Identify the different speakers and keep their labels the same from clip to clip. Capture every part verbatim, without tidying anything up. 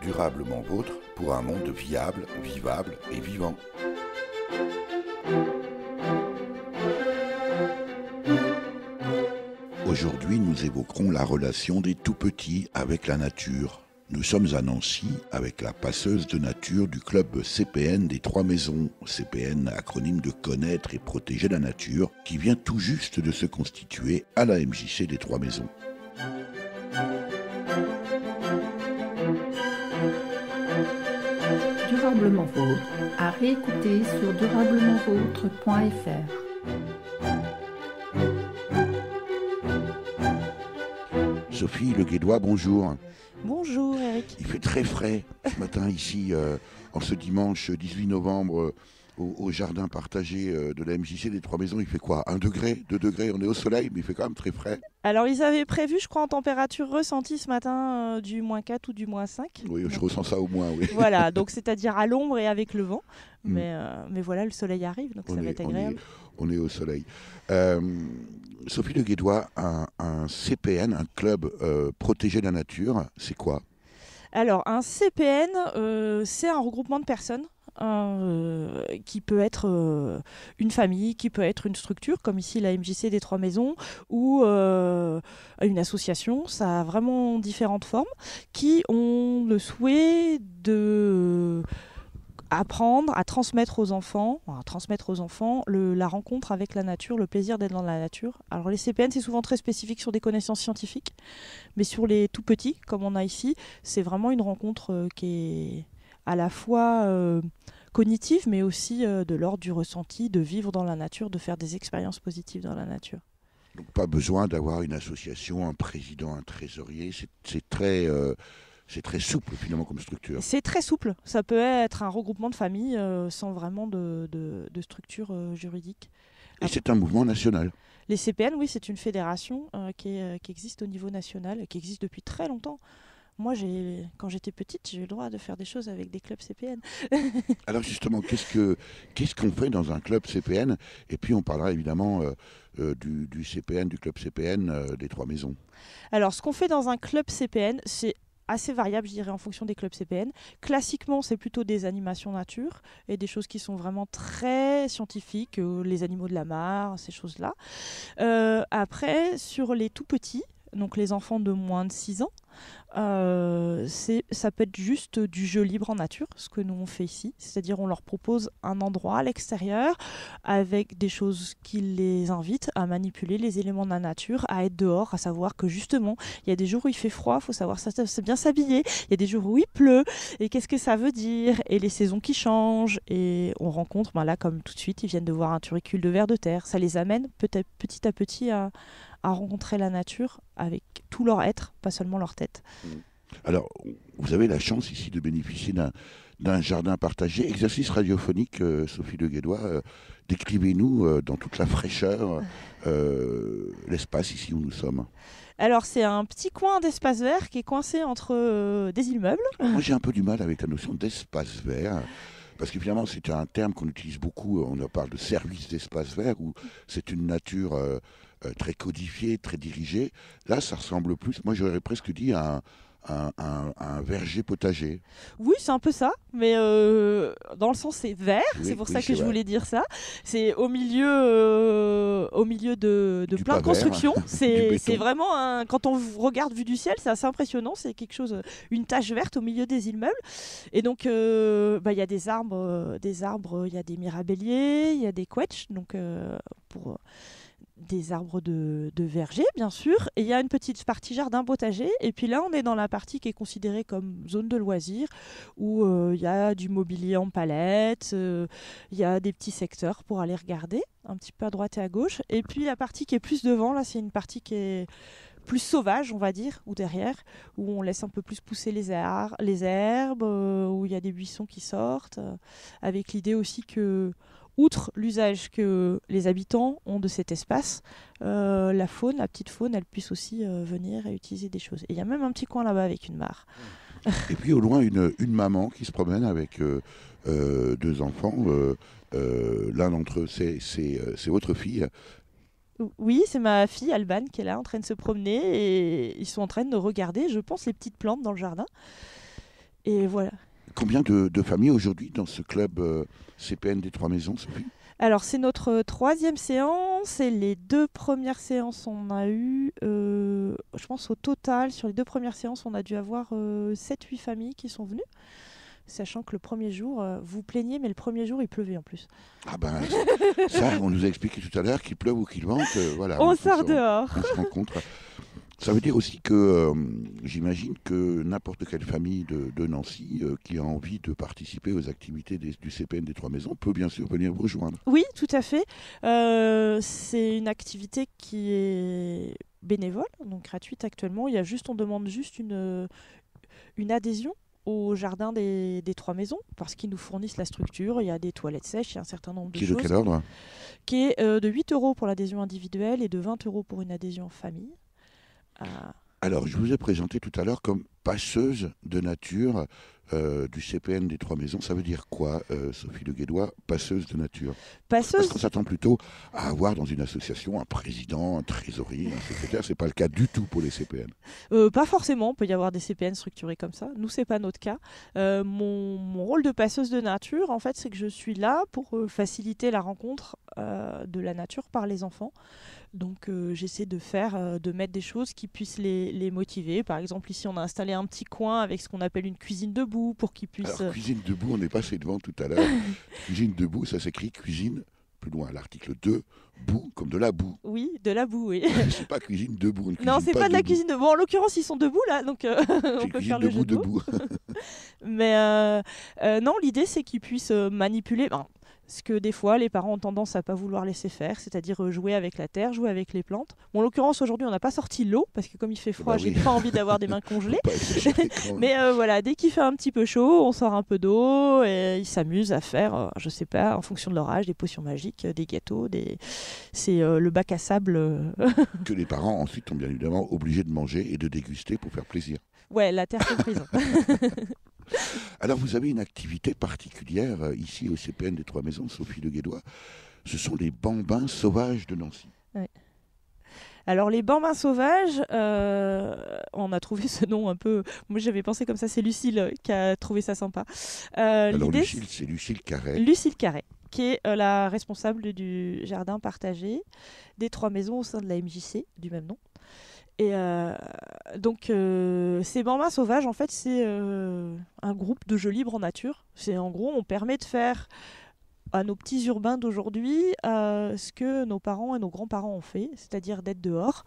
Speaker 1: Durablement vôtre pour un monde viable, vivable et vivant. Aujourd'hui, nous évoquerons la relation des tout-petits avec la nature. Nous sommes à Nancy avec la passeuse de nature du club C P N des Trois Maisons. C P N, acronyme de connaître et protéger la nature, qui vient tout juste de se constituer à la M J C des Trois Maisons.
Speaker 2: Durablement vôtre, à réécouter sur durablement vôtre point f r.
Speaker 1: Sophie Le Guédois, bonjour.
Speaker 3: Bonjour Eric.
Speaker 1: Il fait très frais ce matin ici, euh, en ce dimanche dix-huit novembre, euh, au, au jardin partagé euh, de la M J C des Trois Maisons. Il fait quoi? Un degré, deux degrés, on est au soleil, mais il fait quand même très frais.
Speaker 3: Alors ils avaient prévu, je crois, en température ressentie ce matin, euh, du moins quatre ou du moins cinq.
Speaker 1: Oui,
Speaker 3: donc,
Speaker 1: je ressens ça au moins, oui.
Speaker 3: Voilà, donc c'est-à-dire à l'ombre et avec le vent.
Speaker 1: Mm.
Speaker 3: Mais, euh, mais voilà, le soleil arrive, donc
Speaker 1: On
Speaker 3: ça
Speaker 1: est,
Speaker 3: va être
Speaker 1: on
Speaker 3: agréable.
Speaker 1: est- on est au soleil. Euh, Sophie Le Guédois, un, un C P N, un club euh, protégé de la nature, c'est quoi?
Speaker 3: Alors, un C P N, euh, c'est un regroupement de personnes euh, qui peut être euh, une famille, qui peut être une structure, comme ici la M J C des Trois Maisons, ou euh, une association. Ça a vraiment différentes formes, qui ont le souhait de apprendre à transmettre aux enfants, à transmettre aux enfants le, la rencontre avec la nature, le plaisir d'être dans la nature. Alors les C P N, c'est souvent très spécifique sur des connaissances scientifiques, mais sur les tout petits, comme on a ici, c'est vraiment une rencontre euh, qui est à la fois euh, cognitive, mais aussi euh, de l'ordre du ressenti, de vivre dans la nature, de faire des expériences positives dans la nature.
Speaker 1: Donc pas besoin d'avoir une association, un président, un trésorier, c'est c'est très, euh, c'est très souple finalement comme structure.
Speaker 3: C'est très souple, ça peut être un regroupement de familles euh, sans vraiment de, de, de structure euh, juridique.
Speaker 1: Et c'est un mouvement national.
Speaker 3: Les C P N, oui, c'est une fédération euh, qui, est, euh, qui existe au niveau national, qui existe depuis très longtemps. Moi, j'ai, quand j'étais petite, j'ai eu le droit de faire des choses avec des clubs C P N.
Speaker 1: Alors justement, qu'est-ce que qu'est-ce qu'on fait dans un club C P N? Et puis on parlera évidemment euh, euh, du, du C P N, du club C P N euh, des Trois Maisons.
Speaker 3: Alors, ce qu'on fait dans un club C P N, c'est assez variable, je dirais, en fonction des clubs C P N. Classiquement, c'est plutôt des animations nature et des choses qui sont vraiment très scientifiques, euh, les animaux de la mare, ces choses-là. Euh, après, sur les tout petits, donc les enfants de moins de six ans, euh, c'est, ça peut être juste du jeu libre en nature, ce que nous on fait ici. C'est-à-dire on leur propose un endroit à l'extérieur avec des choses qui les invitent à manipuler les éléments de la nature, à être dehors, à savoir que justement, il y a des jours où il fait froid, il faut savoir ça, c'est bien s'habiller. Il y a des jours où il pleut, et qu'est-ce que ça veut dire? Et les saisons qui changent, et on rencontre, ben là comme tout de suite, ils viennent de voir un turricule de vers de terre. Ça les amène peut-être petit à petit à à rencontrer la nature avec tout leur être, pas seulement leur tête.
Speaker 1: Alors, vous avez la chance ici de bénéficier d'un, d'un jardin partagé. Exercice radiophonique, euh, Sophie Le Guédois, euh, décrivez-nous euh, dans toute la fraîcheur euh, l'espace ici où nous sommes.
Speaker 3: Alors c'est un petit coin d'espace vert qui est coincé entre euh, des immeubles.
Speaker 1: Moi j'ai un peu du mal avec la notion d'espace vert. Parce que finalement, c'est un terme qu'on utilise beaucoup. On en parle de service d'espace vert, où c'est une nature euh, euh, très codifiée, très dirigée. Là, ça ressemble plus, moi j'aurais presque dit, à un, un, un, un verger potager.
Speaker 3: Oui, c'est un peu ça, mais euh, dans le sens c'est vert,
Speaker 1: Oui,
Speaker 3: c'est pour
Speaker 1: oui,
Speaker 3: ça que
Speaker 1: c'est
Speaker 3: je
Speaker 1: vrai.
Speaker 3: voulais dire ça. C'est au milieu, euh, au milieu de, de
Speaker 1: Du
Speaker 3: plein de
Speaker 1: pas vert,
Speaker 3: constructions.
Speaker 1: du
Speaker 3: C'est,
Speaker 1: béton.
Speaker 3: c'est vraiment, un, quand on regarde vue du ciel, c'est assez impressionnant. C'est quelque chose, une tache verte au milieu des immeubles. Et donc, euh, bah, y a des arbres, euh, des arbres, il y a des mirabelliers, il y a des quetchs, donc euh, pour euh, des arbres de, de verger, bien sûr. Et il y a une petite partie jardin potager. Et puis là, on est dans la partie qui est considérée comme zone de loisirs, où il euh, y a du mobilier en palette, il euh, y a des petits secteurs pour aller regarder, un petit peu à droite et à gauche. Et puis la partie qui est plus devant, là, c'est une partie qui est plus sauvage, on va dire, ou derrière, où on laisse un peu plus pousser les, ar- les herbes, euh, où il y a des buissons qui sortent, euh, avec l'idée aussi que, outre l'usage que les habitants ont de cet espace, euh, la faune, la petite faune, elle puisse aussi euh, venir et utiliser des choses. Et il y a même un petit coin là-bas avec une mare.
Speaker 1: Et puis au loin, une, une maman qui se promène avec euh, euh, deux enfants. Euh, euh, l'un d'entre eux, c'est, c'est, euh, c'est votre fille.
Speaker 3: Oui, c'est ma fille Alban qui est là en train de se promener et ils sont en train de regarder, je pense, les petites plantes dans le jardin. Et voilà.
Speaker 1: Combien de, de familles aujourd'hui dans ce club euh, C P N des Trois Maisons, Sophie?
Speaker 3: Alors, c'est notre troisième séance et les deux premières séances, on a eu, euh, je pense au total, sur les deux premières séances, on a dû avoir euh, sept huit familles qui sont venues. Sachant que le premier jour, euh, vous plaignez, mais le premier jour, il pleuvait en plus.
Speaker 1: Ah ben, ça, on nous a expliqué tout à l'heure qu'il pleuve ou qu'il vente. Euh, voilà,
Speaker 3: on,
Speaker 1: on
Speaker 3: sort
Speaker 1: se,
Speaker 3: dehors.
Speaker 1: On, on se rencontre. Ça veut dire aussi que euh, j'imagine que n'importe quelle famille de, de Nancy euh, qui a envie de participer aux activités des, du C P N des Trois Maisons peut bien sûr venir vous rejoindre.
Speaker 3: Oui, tout à fait. Euh, c'est une activité qui est bénévole, donc gratuite actuellement. Il y a juste, on demande juste une, une adhésion au jardin des, des Trois Maisons, parce qu'ils nous fournissent la structure, il y a des toilettes sèches, il y a un certain nombre de
Speaker 1: qui
Speaker 3: choses.
Speaker 1: Qui est de quel ordre?
Speaker 3: Qui est euh, de huit euros pour l'adhésion individuelle et de vingt euros pour une adhésion en famille. Euh...
Speaker 1: Alors, je vous ai présenté tout à l'heure comme passeuse de nature euh, du C P N des Trois Maisons. Ça veut dire quoi, euh, Sophie Le Guédois, passeuse de nature?
Speaker 3: Passeuse...
Speaker 1: Parce qu'on s'attend plutôt à avoir dans une association un président, un trésorier, un secrétaire. C'est pas le cas du tout pour les C P N.
Speaker 3: Euh, pas forcément, il peut y avoir des C P N structurés comme ça. Nous, c'est pas notre cas. Euh, mon, mon rôle de passeuse de nature, en fait, c'est que je suis là pour euh, faciliter la rencontre euh, de la nature par les enfants. Donc euh, j'essaie de faire, euh, de mettre des choses qui puissent les, les motiver. Par exemple, ici, on a installé un petit coin avec ce qu'on appelle une cuisine debout pour qu'ils puissent...
Speaker 1: Alors, cuisine debout, on est passé devant tout à l'heure. Cuisine debout, ça s'écrit cuisine, plus loin, l'article deux, boue, comme de la boue.
Speaker 3: Oui, de la boue, oui.
Speaker 1: C'est pas cuisine debout. On
Speaker 3: non, c'est pas, pas de la cuisine debout. Bon, en l'occurrence, ils sont debout, là, donc euh, on peut faire le jeu de
Speaker 1: debout.
Speaker 3: Mais euh, euh, non, l'idée, c'est qu'ils puissent euh, manipuler... Ben, ce que des fois les parents ont tendance à pas vouloir laisser faire, c'est-à-dire jouer avec la terre, jouer avec les plantes. Bon, en l'occurrence aujourd'hui on n'a pas sorti l'eau parce que comme il fait froid, bah oui. j'ai pas envie d'avoir des mains congelées. Mais euh, voilà, dès qu'il fait un petit peu chaud, on sort un peu d'eau et ils s'amusent à faire, euh, je sais pas, en fonction de leur âge, des potions magiques, des gâteaux, des... c'est euh, le bac à sable
Speaker 1: que les parents ensuite sont bien évidemment obligés de manger et de déguster pour faire plaisir.
Speaker 3: Ouais, la terre comprise.
Speaker 1: Alors, vous avez une activité particulière euh, ici au C P N des Trois Maisons, Sophie Le Guédois. Ce sont les bambins sauvages de Nancy.
Speaker 3: Ouais. Alors, les bambins sauvages, euh, on a trouvé ce nom un peu... Moi, j'avais pensé comme ça, c'est Lucille qui a trouvé ça sympa.
Speaker 1: Euh, Alors, Lucille, c'est Lucille Carré.
Speaker 3: Lucille Carré, qui est euh, la responsable du jardin partagé des Trois Maisons au sein de la M J C, du même nom. Et euh, donc, euh, ces bambins sauvages, en fait, c'est euh, un groupe de jeux libres en nature. C'est en gros, on permet de faire à nos petits urbains d'aujourd'hui euh, ce que nos parents et nos grands-parents ont fait, c'est-à-dire d'être dehors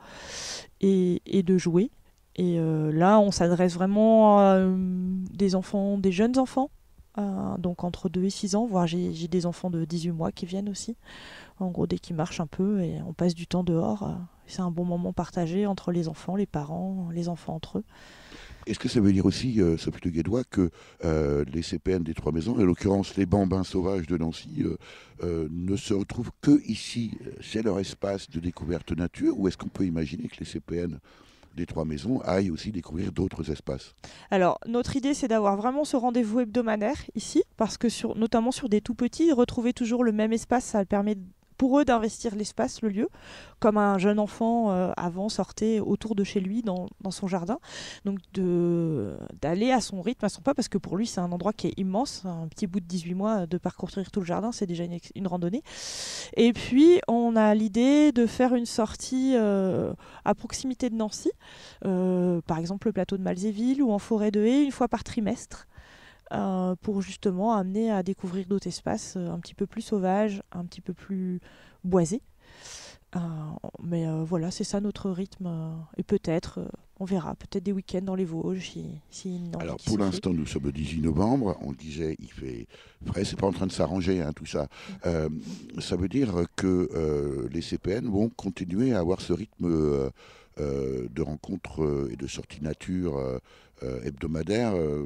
Speaker 3: et, et de jouer. Et euh, là, on s'adresse vraiment à euh, des enfants, des jeunes enfants, euh, donc entre deux et six ans, voire j'ai, j'ai des enfants de dix-huit mois qui viennent aussi. En gros, dès qu'ils marchent un peu et on passe du temps dehors, euh, c'est un bon moment partagé entre les enfants, les parents, les enfants entre eux.
Speaker 1: Est-ce que ça veut dire aussi, euh, Sophie Le Guédois, que euh, les C P N des Trois Maisons, en l'occurrence les bambins sauvages de Nancy, euh, euh, ne se retrouvent que ici, c'est leur espace de découverte nature, ou est-ce qu'on peut imaginer que les C P N des Trois Maisons aillent aussi découvrir d'autres espaces?
Speaker 3: Alors, notre idée, c'est d'avoir vraiment ce rendez-vous hebdomadaire ici, parce que sur, notamment sur des tout petits, retrouver toujours le même espace, ça permet pour eux d'investir l'espace, le lieu, comme un jeune enfant euh, avant sortait autour de chez lui dans, dans son jardin. Donc de, d'aller à son rythme, à son pas, parce que pour lui c'est un endroit qui est immense, un petit bout de dix-huit mois de parcourir tout le jardin, c'est déjà une, une randonnée. Et puis on a l'idée de faire une sortie euh, à proximité de Nancy, euh, par exemple le plateau de Malzéville ou en forêt de Haye, une fois par trimestre. Euh, pour justement amener à découvrir d'autres espaces euh, un petit peu plus sauvages, un petit peu plus boisés. Euh, mais euh, voilà, c'est ça notre rythme. Euh, et peut-être, euh, on verra, peut-être des week-ends dans les Vosges. Si, si
Speaker 1: Alors pour l'instant,
Speaker 3: fait.
Speaker 1: Nous sommes le dix-huit novembre. On disait, il fait frais, c'est pas en train de s'arranger, hein, tout ça. Euh, ça veut dire que euh, les C P N vont continuer à avoir ce rythme euh, euh, de rencontres euh, et de sorties nature euh, euh, hebdomadaires. Euh,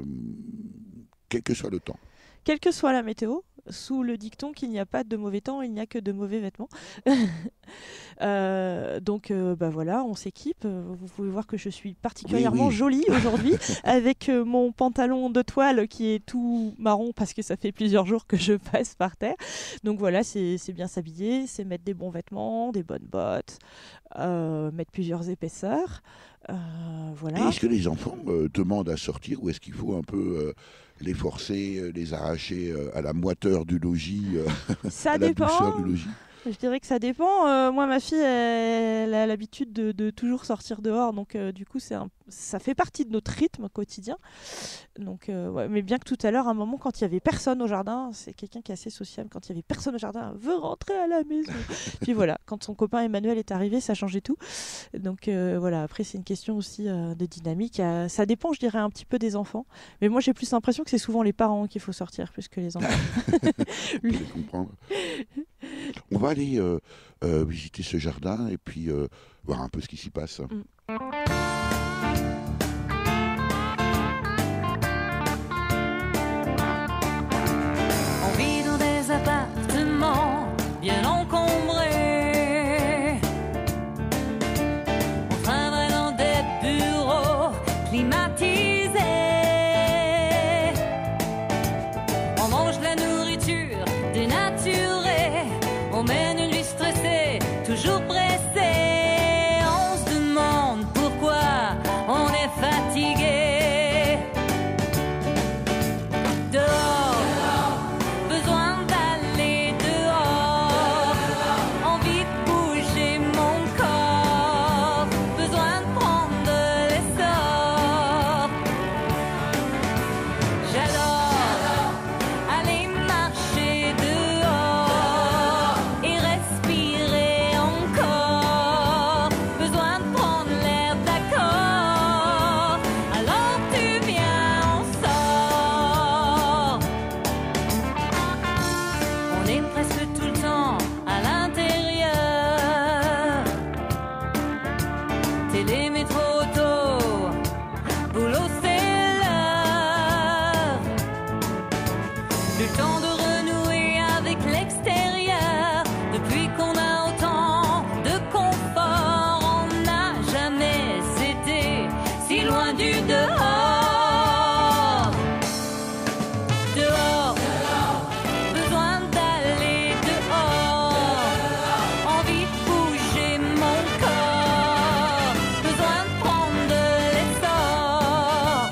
Speaker 1: Quel que soit le temps.
Speaker 3: Quelle que soit la météo, sous le dicton qu'il n'y a pas de mauvais temps, il n'y a que de mauvais vêtements. euh, donc euh, bah voilà, on s'équipe. Vous pouvez voir que je suis particulièrement oui, oui. jolie aujourd'hui avec euh, mon pantalon de toile qui est tout marron parce que ça fait plusieurs jours que je passe par terre. Donc voilà, c'est, c'est bien s'habiller, c'est mettre des bons vêtements, des bonnes bottes, euh, mettre plusieurs épaisseurs. Euh, voilà.
Speaker 1: Est-ce que les enfants euh, demandent à sortir ou est-ce qu'il faut un peu euh, les forcer, euh, les arracher euh, à la moiteur du logis, euh,
Speaker 3: Ça
Speaker 1: à la
Speaker 3: dépend.
Speaker 1: douceur du logis?
Speaker 3: Je dirais que ça dépend. Euh, moi, ma fille, elle, elle a l'habitude de, de toujours sortir dehors, donc euh, du coup, c'est un- ça fait partie de notre rythme quotidien. Donc, euh, ouais. Mais bien que tout à l'heure, à un moment, quand il y avait personne au jardin, c'est quelqu'un qui est assez sociable. Quand il y avait personne au jardin, elle veut rentrer à la maison. Puis voilà, quand son copain Emmanuel est arrivé, ça changeait tout. Donc euh, voilà. Après, c'est une question aussi euh, de dynamique. Euh, ça dépend, je dirais, un petit peu des enfants. Mais moi, j'ai plus l'impression que c'est souvent les parents qu'il faut sortir plus que les enfants.
Speaker 1: Je peux les comprendre. On va aller euh, euh, visiter ce jardin et puis euh, voir un peu ce qui s'y passe.
Speaker 3: Mm.
Speaker 4: On vit dans des appartements bien encombrés. On travaille dans des bureaux climatisés. On mange de la nourriture dénaturée. On mène une vie stressée, toujours pressée. On se demande pourquoi on est fatigué. Dehors, besoin d'aller dehors. Envie de bouger mon corps. Besoin de prendre de l'essor. J'adore aller marcher dehors et respirer encore. Besoin de prendre l'air, d'accord. Alors tu viens, on sort. On est presque tout le temps à l'intérieur. Télé, métro, auto, boulot, c'est l'heure. Le temps de renouer avec l'extérieur. Depuis qu'on a autant de confort, on n'a jamais été si loin du dehors. Dehors, besoin d'aller dehors. Envie de bouger mon corps. Besoin de prendre de l'essor.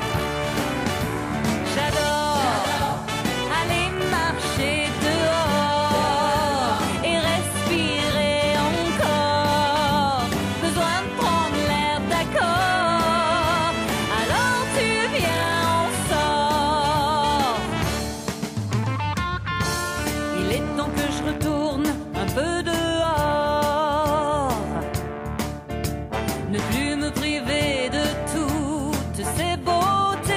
Speaker 4: J'adore aller marcher dehors et respirer encore. Besoin de prendre l'air, d'accord. Alors tu viens, on sort. Il est temps que je retourne un peu dehors. Ne plus me priver de toutes ces beautés.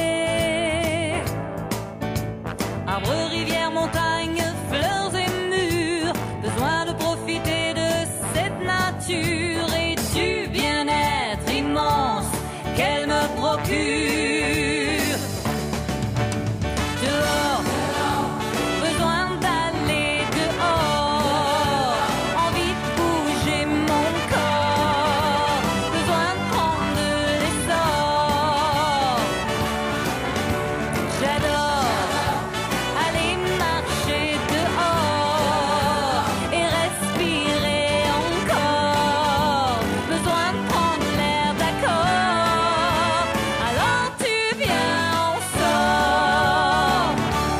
Speaker 4: Arbres, rivières, montagnes, fleurs et murs. Besoin de profiter de cette nature et du bien-être immense qu'elle me procure. Dehors, besoin d'aller dehors. Envie de bouger mon corps. Besoin de prendre de l'essor. J'adore aller marcher dehors et respirer encore. Besoin de prendre l'air, d'accord. Alors tu viens, on sort.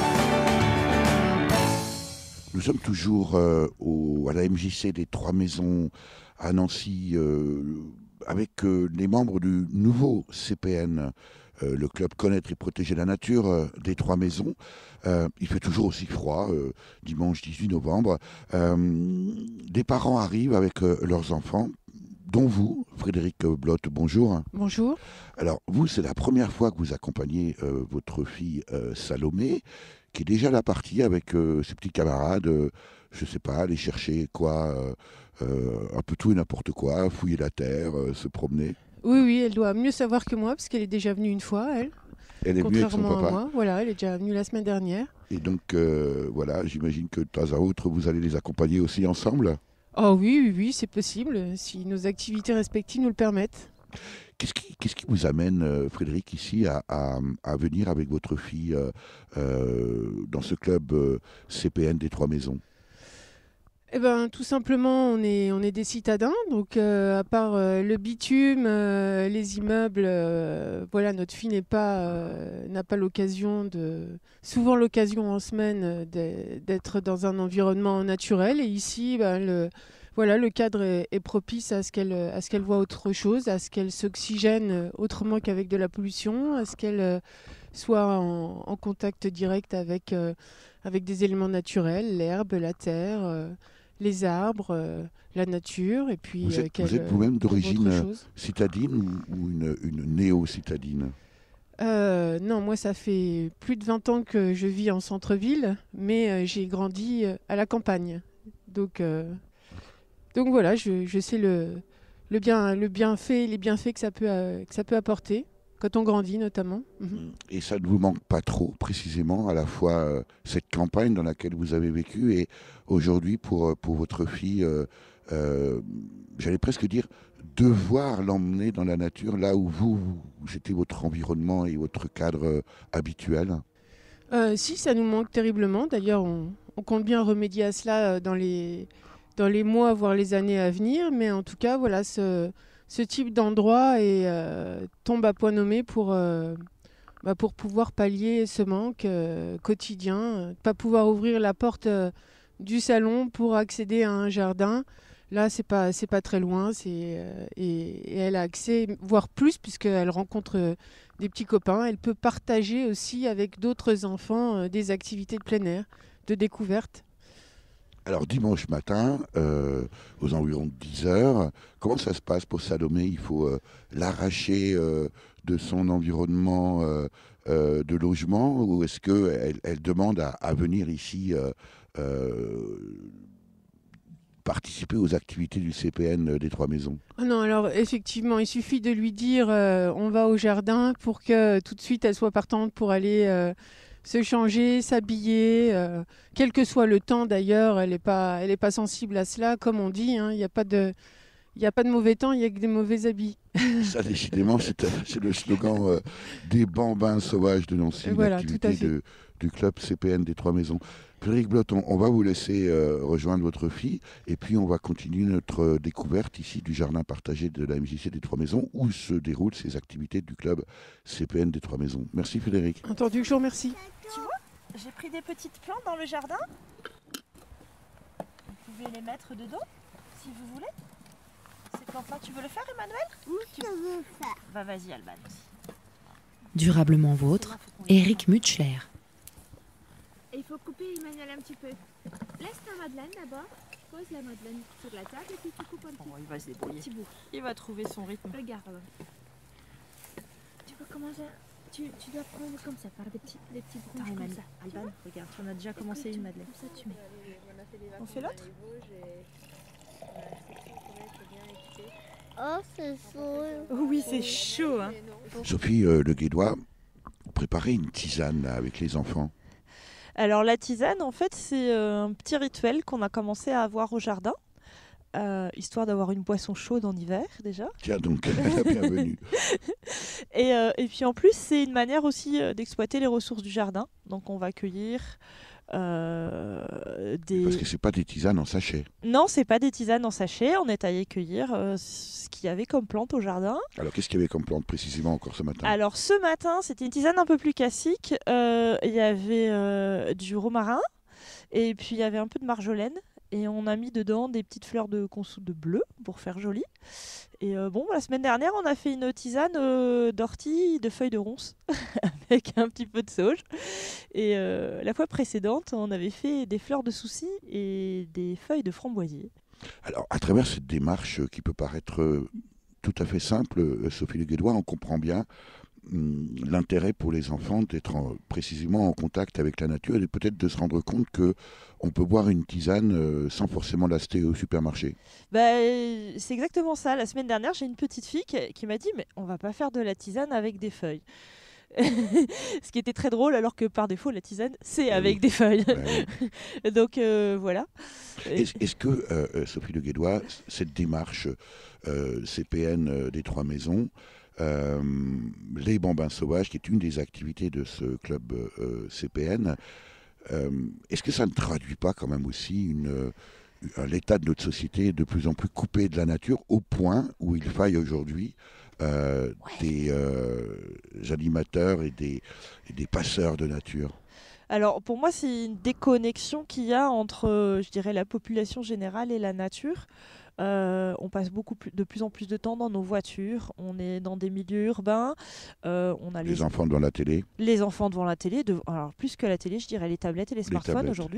Speaker 1: Nous sommes toujours euh, au, à la M J C des Trois Maisons à Nancy euh, avec euh, les membres du nouveau C P N, euh, le club Connaître et Protéger la Nature euh, des Trois Maisons. Euh, il fait toujours aussi froid, euh, dimanche dix-huit novembre. Euh, des parents arrivent avec euh, leurs enfants, dont vous, Frédéric Blotte, bonjour.
Speaker 5: Bonjour.
Speaker 1: Alors, vous, c'est la première fois que vous accompagnez euh, votre fille euh, Salomé, qui est déjà la partie avec euh, ses petits camarades, euh, je sais pas, aller chercher quoi, euh, euh, un peu tout et n'importe quoi, fouiller la terre, euh, se promener.
Speaker 5: Oui, oui, elle doit mieux savoir que moi, parce qu'elle est déjà venue une fois, elle.
Speaker 1: Elle est venue avec son
Speaker 5: Contrairement à
Speaker 1: papa.
Speaker 5: moi. Voilà, elle est déjà venue la semaine dernière.
Speaker 1: Et donc, euh, voilà, j'imagine que de temps à autre, vous allez les accompagner aussi ensemble.
Speaker 5: Oh oui, oui, oui, c'est possible, si nos activités respectives nous le permettent.
Speaker 1: Qu'est-ce qui, qu'est-ce qui vous amène, euh, Frédéric, ici à, à- à venir avec votre fille euh, euh, dans ce club euh, C P N des Trois Maisons?
Speaker 5: Eh ben, tout simplement, on est, on est des citadins. Donc, euh, à part euh, le bitume, euh, les immeubles, euh, voilà, notre fille n'est pas, euh, n'a pas l'occasion de, souvent l'occasion en semaine euh, d'e- d'être dans un environnement naturel. Et ici, ben, le, voilà, le cadre est, est propice à ce qu'elle, à ce qu'elle voit autre chose, à ce qu'elle s'oxygène autrement qu'avec de la pollution, à ce qu'elle euh, soit en, en contact direct avec, euh, avec des éléments naturels, l'herbe, la terre. euh, les arbres, euh, la nature, et puis
Speaker 1: Vous
Speaker 5: euh,
Speaker 1: êtes,
Speaker 5: qu'elle,
Speaker 1: vous êtes vous-même
Speaker 5: qu'elle voit
Speaker 1: d'origine
Speaker 5: autre
Speaker 1: euh,
Speaker 5: chose.
Speaker 1: citadine ou, ou une, une néo-citadine?
Speaker 5: Euh, non, moi ça fait plus de vingt ans que je vis en centre-ville, mais euh, j'ai grandi euh, à la campagne. Donc, euh, donc voilà, je, je sais le, le, bien, le bienfait, les bienfaits que ça peut, euh, que ça peut apporter, quand on grandit notamment. Mhm.
Speaker 1: Et ça ne vous manque pas trop, précisément, à la fois euh, cette campagne dans laquelle vous avez vécu et aujourd'hui pour, euh, pour votre fille, euh, euh, j'allais presque dire, devoir l'emmener dans la nature, là où vous, vous- c'était votre environnement et votre cadre euh, habituel.
Speaker 5: Euh, si, ça nous manque terriblement. D'ailleurs, on, on compte bien remédier à cela euh, dans les, dans les mois, voire les années à venir. Mais en tout cas, voilà, ce, ce type d'endroit est, euh, tombe à point nommé pour, euh, bah, pour pouvoir pallier ce manque euh, quotidien. Euh, Pas pouvoir ouvrir la porte euh, du salon pour accéder à un jardin. Là, c'est pas, c'est pas très loin. C'est, euh, et, et elle a accès, voire plus, puisqu'elle rencontre euh, des petits copains. Elle peut partager aussi avec d'autres enfants euh, des activités de plein air, de découverte.
Speaker 1: Alors dimanche matin, euh, aux environs de dix heures, comment ça se passe pour Salomé? Il faut euh, l'arracher euh, de son environnement euh, euh, de logement ou est-ce qu'elle elle demande à, à venir ici euh, euh, participer aux activités du C P N des Trois Maisons?
Speaker 5: Ah non, alors effectivement, il suffit de lui dire euh, on va au jardin pour que tout de suite elle soit partante pour aller euh, se changer, s'habiller, euh, quel que soit le temps d'ailleurs, elle n'est pas, elle est pas sensible à cela, comme on dit, hein, il n'y a pas de, il n'y a pas de mauvais temps, il n'y a que des mauvais habits.
Speaker 1: Ça, décidément, c'est c'est le slogan euh, des bambins sauvages de Nancy,
Speaker 5: Voilà, tout à
Speaker 1: l'activité
Speaker 5: fait.
Speaker 1: de- du club C P N des Trois Maisons. Frédéric Blot, on, on va vous laisser euh, rejoindre votre fille et puis on va continuer notre euh, découverte ici du jardin partagé de la M J C des Trois Maisons où se déroulent ces activités du club C P N des Trois Maisons. Merci Frédéric.
Speaker 5: Entendu, je vous remercie.
Speaker 3: Tu vois, j'ai pris des petites plantes dans le jardin. Vous pouvez les mettre dedans, si vous voulez. Ces plantes-là, tu veux le faire, Emmanuel?
Speaker 6: Oui, je veux faire.
Speaker 3: Bah vas-y, Alban aussi.
Speaker 7: Durablement vôtre, Eric Mutschler.
Speaker 6: Et il faut couper Emmanuel un petit peu. Laisse ta madeleine d'abord. Pose la madeleine sur la table et puis tu coupes un petit,
Speaker 3: Bon, il va se débrouiller.
Speaker 6: petit bout.
Speaker 3: Il va trouver son rythme.
Speaker 6: Regarde. Tu peux commencer. Tu, tu dois prendre comme ça, par des petits, des petits
Speaker 3: Attends,
Speaker 6: branches comme
Speaker 3: Emmanuel.
Speaker 6: ça. Tu
Speaker 3: Alban,
Speaker 6: vois?
Speaker 3: regarde, on a déjà
Speaker 6: Et
Speaker 3: commencé
Speaker 6: puis tu-
Speaker 3: une madeleine.
Speaker 6: Comme ça, tu mets.
Speaker 3: On fait l'autre?
Speaker 6: Oh, c'est chaud.
Speaker 3: Oui, c'est chaud, hein.
Speaker 1: Sophie euh, Le Guédois, préparez une tisane là, avec les enfants.
Speaker 3: Alors la tisane, en fait, c'est euh, un petit rituel qu'on a commencé à avoir au jardin, euh, histoire d'avoir une boisson chaude en hiver déjà.
Speaker 1: Tiens donc, la bienvenue.
Speaker 3: Et, euh, et puis en plus, c'est une manière aussi euh, d'exploiter les ressources du jardin. Donc on va cueillir euh, des...
Speaker 1: Parce que c'est pas des tisanes en sachet.
Speaker 3: Non, c'est pas des tisanes en sachet, on est allé cueillir euh, ce qu'il y avait comme plante au jardin.
Speaker 1: Alors qu'est-ce qu'il y avait comme plante précisément encore ce matin?
Speaker 3: Alors ce matin, c'était une tisane un peu plus classique. Euh, Il y avait euh, du romarin et puis il y avait un peu de marjolaine. Et on a mis dedans des petites fleurs de consou de bleu pour faire joli. Et euh, bon, la semaine dernière, on a fait une tisane euh, d'ortie de feuilles de ronces avec un petit peu de sauge. Et euh, la fois précédente, on avait fait des fleurs de souci et des feuilles de framboisier.
Speaker 1: Alors, à travers cette démarche euh, qui peut paraître euh, tout à fait simple, euh, Sophie Le Guédois, on comprend bien hum, l'intérêt pour les enfants d'être en- précisément en contact avec la nature et peut-être de se rendre compte que on peut boire une tisane euh, sans forcément l'acheter au supermarché.
Speaker 3: Bah, euh, c'est exactement ça. La semaine dernière, j'ai une petite fille qui, qui m'a dit « Mais on va pas faire de la tisane avec des feuilles ». Ce qui était très drôle alors que par défaut, la tisane, c'est
Speaker 1: Eh
Speaker 3: avec
Speaker 1: oui.
Speaker 3: des feuilles.
Speaker 1: Ben oui.
Speaker 3: Donc euh, voilà.
Speaker 1: Est-ce est-ce que, euh, euh, Sophie Le Guédois, cette démarche euh, C P N euh, des Trois Maisons, euh, les Bambins Sauvages, qui est une des activités de ce club euh, C P N, euh, est-ce que ça ne traduit pas quand même aussi une, l'état de notre société est de plus en plus coupé de la nature, au point où il faille aujourd'hui euh, ouais. des euh, animateurs et des, et des passeurs de nature.
Speaker 3: Alors pour moi, c'est une déconnexion qu'il y a entre, euh, je dirais, la population générale et la nature. Euh, on passe beaucoup plus, de plus en plus de temps dans nos voitures, on est dans des milieux urbains, euh, on a
Speaker 1: les,
Speaker 3: les
Speaker 1: enfants devant la télé.
Speaker 3: Les enfants devant la télé, de, alors plus que la télé, je dirais les tablettes et les, les smartphones aujourd'hui.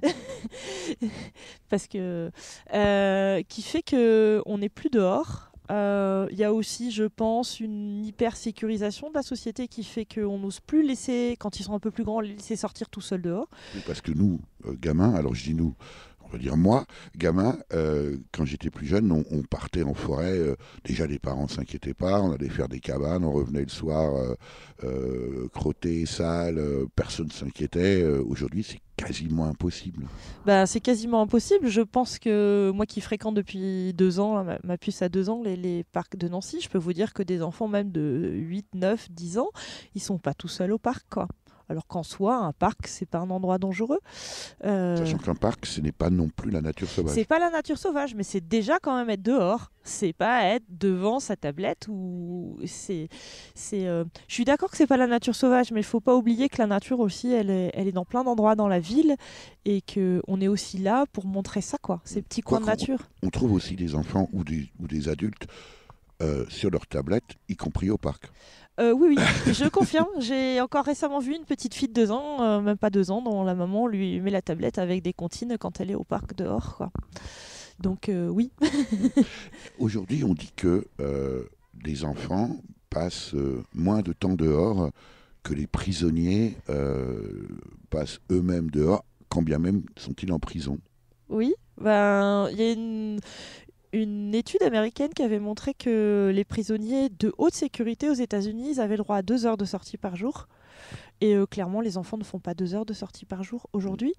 Speaker 3: Parce que euh, qui fait que on n'est plus dehors. Il euh, y a aussi, je pense, une hyper sécurisation de la société qui fait qu'on n'ose plus laisser, quand ils sont un peu plus grands, les laisser sortir tout seuls dehors.
Speaker 1: Oui, parce que nous, euh, gamins, alors je dis nous. On va dire moi, gamin, euh, quand j'étais plus jeune, on, on partait en forêt. Euh, déjà, les parents ne s'inquiétaient pas. On allait faire des cabanes. On revenait le soir euh, euh, crotté, sale. Euh, personne ne s'inquiétait. Euh, aujourd'hui, c'est quasiment impossible.
Speaker 3: Bah, c'est quasiment impossible. Je pense que moi qui fréquente depuis deux ans, ma, ma puce a deux ans, les, les parcs de Nancy, je peux vous dire que des enfants même de huit, neuf, dix ans, ils ne sont pas tout seuls au parc, quoi. Alors qu'en soi, un parc, c'est pas un endroit dangereux. Euh...
Speaker 1: Sachant qu'un parc, ce n'est pas non plus la nature sauvage.
Speaker 3: C'est pas la nature sauvage, mais c'est déjà quand même être dehors. C'est pas être devant sa tablette ou c'est, c'est. Euh... Je suis d'accord que c'est pas la nature sauvage, mais il faut pas oublier que la nature aussi, elle est, elle est dans plein d'endroits dans la ville et que on est aussi là pour montrer ça, quoi. Ces petits coins de nature.
Speaker 1: On, on trouve aussi des enfants ou des ou des adultes euh, sur leur tablette, y compris au parc.
Speaker 3: Euh, oui, oui, je confirme. J'ai encore récemment vu une petite fille de deux ans, euh, même pas deux ans, dont la maman lui met la tablette avec des comptines quand elle est au parc dehors, quoi. Donc euh, oui.
Speaker 1: Aujourd'hui, on dit que euh, les enfants passent euh, moins de temps dehors que les prisonniers euh, passent eux-mêmes dehors, quand bien même sont-ils en prison.
Speaker 3: Oui, ben il y a une... Une étude américaine qui avait montré que les prisonniers de haute sécurité aux États-Unis, ils avaient le droit à deux heures de sortie par jour. Et euh, clairement, les enfants ne font pas deux heures de sortie par jour aujourd'hui.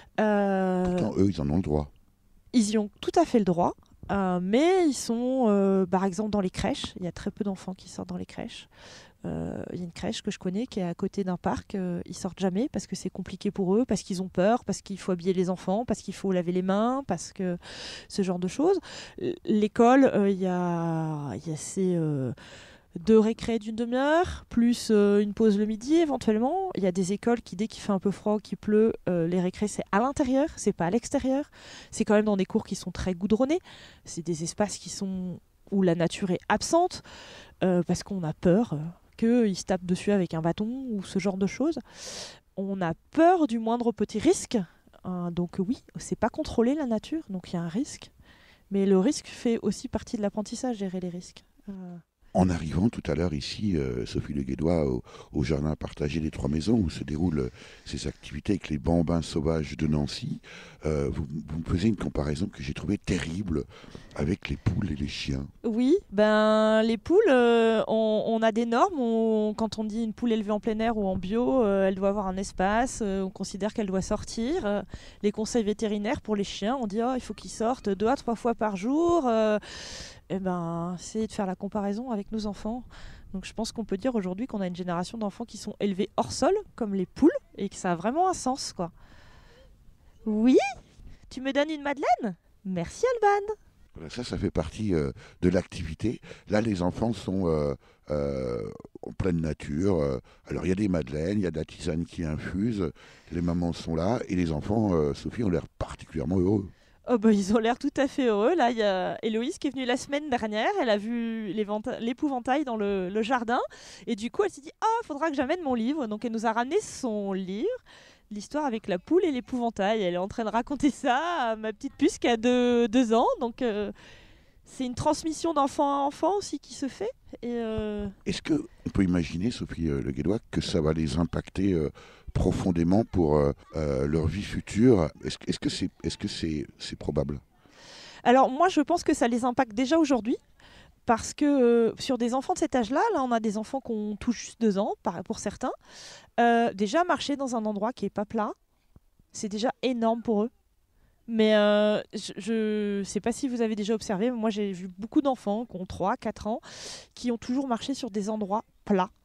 Speaker 3: Euh...
Speaker 1: Pourtant, eux, ils en ont le droit.
Speaker 3: Ils y ont tout à fait le droit. Euh, mais ils sont, euh, par exemple, dans les crèches. Il y a très peu d'enfants qui sortent dans les crèches. Euh, il y a une crèche que je connais qui est à côté d'un parc. Euh, ils sortent jamais parce que c'est compliqué pour eux, parce qu'ils ont peur, parce qu'il faut habiller les enfants, parce qu'il faut laver les mains, parce que ce genre de choses. L'école, il euh, y a, y a ces euh, deux récrés d'une demi-heure, plus euh, une pause le midi éventuellement. Il y a des écoles qui, dès qu'il fait un peu froid, qu'il pleut, euh, les récrés c'est à l'intérieur, c'est pas à l'extérieur. C'est quand même dans des cours qui sont très goudronnés. C'est des espaces qui sont où la nature est absente euh, parce qu'on a peur. Euh, qu'ils se tapent dessus avec un bâton ou ce genre de choses. On a peur du moindre petit risque. Euh, donc oui, c'est pas contrôler la nature, donc il y a un risque. Mais le risque fait aussi partie de l'apprentissage, gérer les risques. Euh...
Speaker 1: En arrivant tout à l'heure ici, euh, Sophie Le Guédois, au, au jardin partagé des Trois Maisons, où se déroulent euh, ces activités avec les bambins sauvages de Nancy, euh, vous, vous me faisiez une comparaison que j'ai trouvée terrible avec les poules et les chiens.
Speaker 3: Oui, ben les poules, euh, on, on a des normes. On, quand on dit une poule élevée en plein air ou en bio, euh, elle doit avoir un espace. Euh, on considère qu'elle doit sortir. Euh, les conseils vétérinaires pour les chiens, on dit oh, il faut qu'ils sortent deux à trois fois par jour. Euh, Eh ben, c'est de faire la comparaison avec nos enfants. Donc je pense qu'on peut dire aujourd'hui qu'on a une génération d'enfants qui sont élevés hors sol, comme les poules, et que ça a vraiment un sens, quoi. Oui ? Tu me donnes une madeleine ? Merci Alban.
Speaker 1: Ça, ça fait partie euh, de l'activité. Là, les enfants sont euh, euh, en pleine nature. Euh, alors, il y a des madeleines, il y a de la tisane qui infuse. Les mamans sont là, et les enfants, euh, Sophie, ont l'air particulièrement heureux.
Speaker 3: Oh bah, ils ont l'air tout à fait heureux. Là, il y a Héloïse qui est venue la semaine dernière. Elle a vu l'épouvantail dans le, le jardin. Et du coup, elle s'est dit « Ah, oh, il faudra que j'amène mon livre ». Donc, elle nous a ramené son livre, l'histoire avec la poule et l'épouvantail. Elle est en train de raconter ça à ma petite puce qui a deux, deux ans. Donc, euh, c'est une transmission d'enfant à enfant aussi qui se fait. Et euh...
Speaker 1: Est-ce qu'on peut imaginer, Sophie euh, Le Guédois, que ça va les impacter euh, profondément pour euh, euh, leur vie future? Est-ce, est-ce que c'est, est-ce que c'est, c'est probable?
Speaker 3: Alors moi je pense que ça les impacte déjà aujourd'hui parce que euh, sur des enfants de cet âge-là, là on a des enfants qui ont tout juste deux ans par, pour certains, euh, déjà marcher dans un endroit qui n'est pas plat, c'est déjà énorme pour eux. Mais euh, je ne sais pas si vous avez déjà observé, mais moi j'ai vu beaucoup d'enfants qui ont trois, quatre ans qui ont toujours marché sur des endroits plats.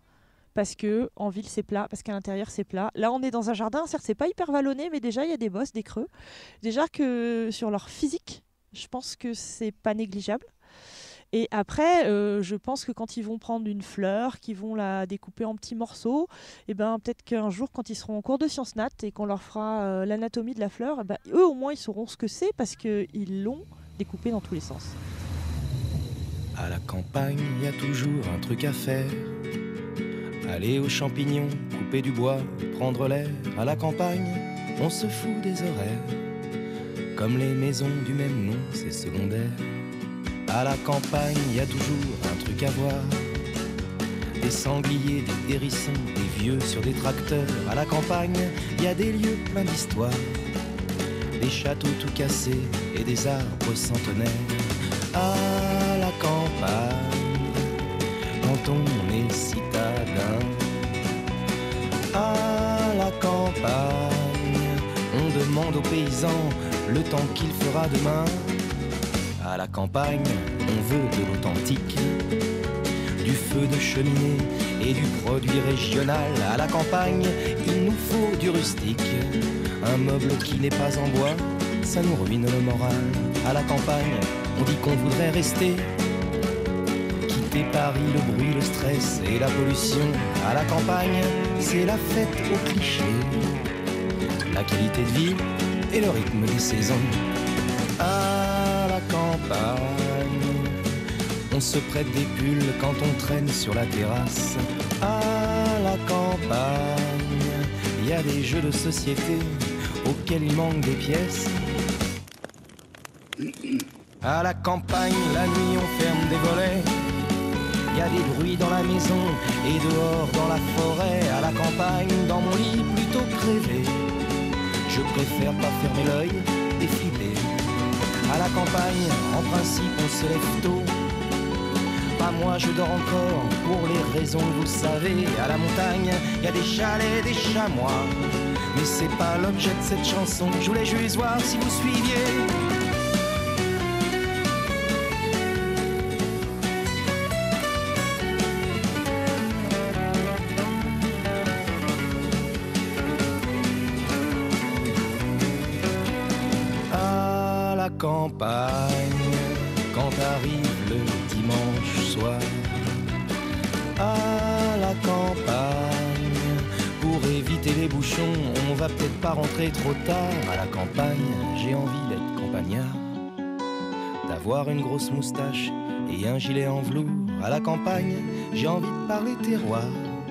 Speaker 3: parce que en ville c'est plat, parce qu'à l'intérieur c'est plat. Là on est dans un jardin, certes c'est pas hyper vallonné, mais déjà il y a des bosses, des creux. Déjà que sur leur physique, je pense que c'est pas négligeable. Et après, euh, je pense que quand ils vont prendre une fleur, qu'ils vont la découper en petits morceaux, et ben peut-être qu'un jour, quand ils seront en cours de sciences nat et qu'on leur fera euh, l'anatomie de la fleur, eh ben, eux au moins ils sauront ce que c'est parce qu'ils l'ont découpé dans tous les sens.
Speaker 8: À la campagne, il y a toujours un truc à faire. Aller aux champignons, couper du bois, prendre l'air. À la campagne, on se fout des horaires. Comme les maisons du même nom, c'est secondaire. À la campagne, il y a toujours un truc à voir. Des sangliers, des hérissons, des vieux sur des tracteurs. À la campagne, il y a des lieux pleins d'histoire. Des châteaux tout cassés et des arbres centenaires. À la campagne, quand on est citadin. À la campagne, on demande aux paysans le temps qu'il fera demain. À la campagne, on veut de l'authentique, du feu de cheminée et du produit régional. À la campagne, il nous faut du rustique, un meuble qui n'est pas en bois, ça nous ruine le moral. À la campagne, on dit qu'on voudrait rester, quitter Paris, le bruit, le stress et la pollution. À la campagne, c'est la fête au cliché, la qualité de vie et le rythme des saisons. À la campagne, on se prête des pulls quand on traîne sur la terrasse. À la campagne, il y a des jeux de société auxquels il manque des pièces. À la campagne, la nuit on ferme des volets. Il y a des bruits dans la maison et dehors dans la forêt. À la campagne, dans mon lit plutôt crevé, je préfère pas fermer l'œil et flipper. À la campagne, en principe, on se lève tôt. Pas moi, je dors encore, pour les raisons que vous savez. À la montagne, il y a des chalets, des chamois. Mais c'est pas l'objet de cette chanson, je voulais juste voir si vous suiviez. Campagne, quand arrive le dimanche soir. À la campagne, pour éviter les bouchons, on va peut-être pas rentrer trop tard. À la campagne, j'ai envie d'être campagnard, d'avoir une grosse moustache et un gilet en velours. À la campagne, j'ai envie de parler terroir.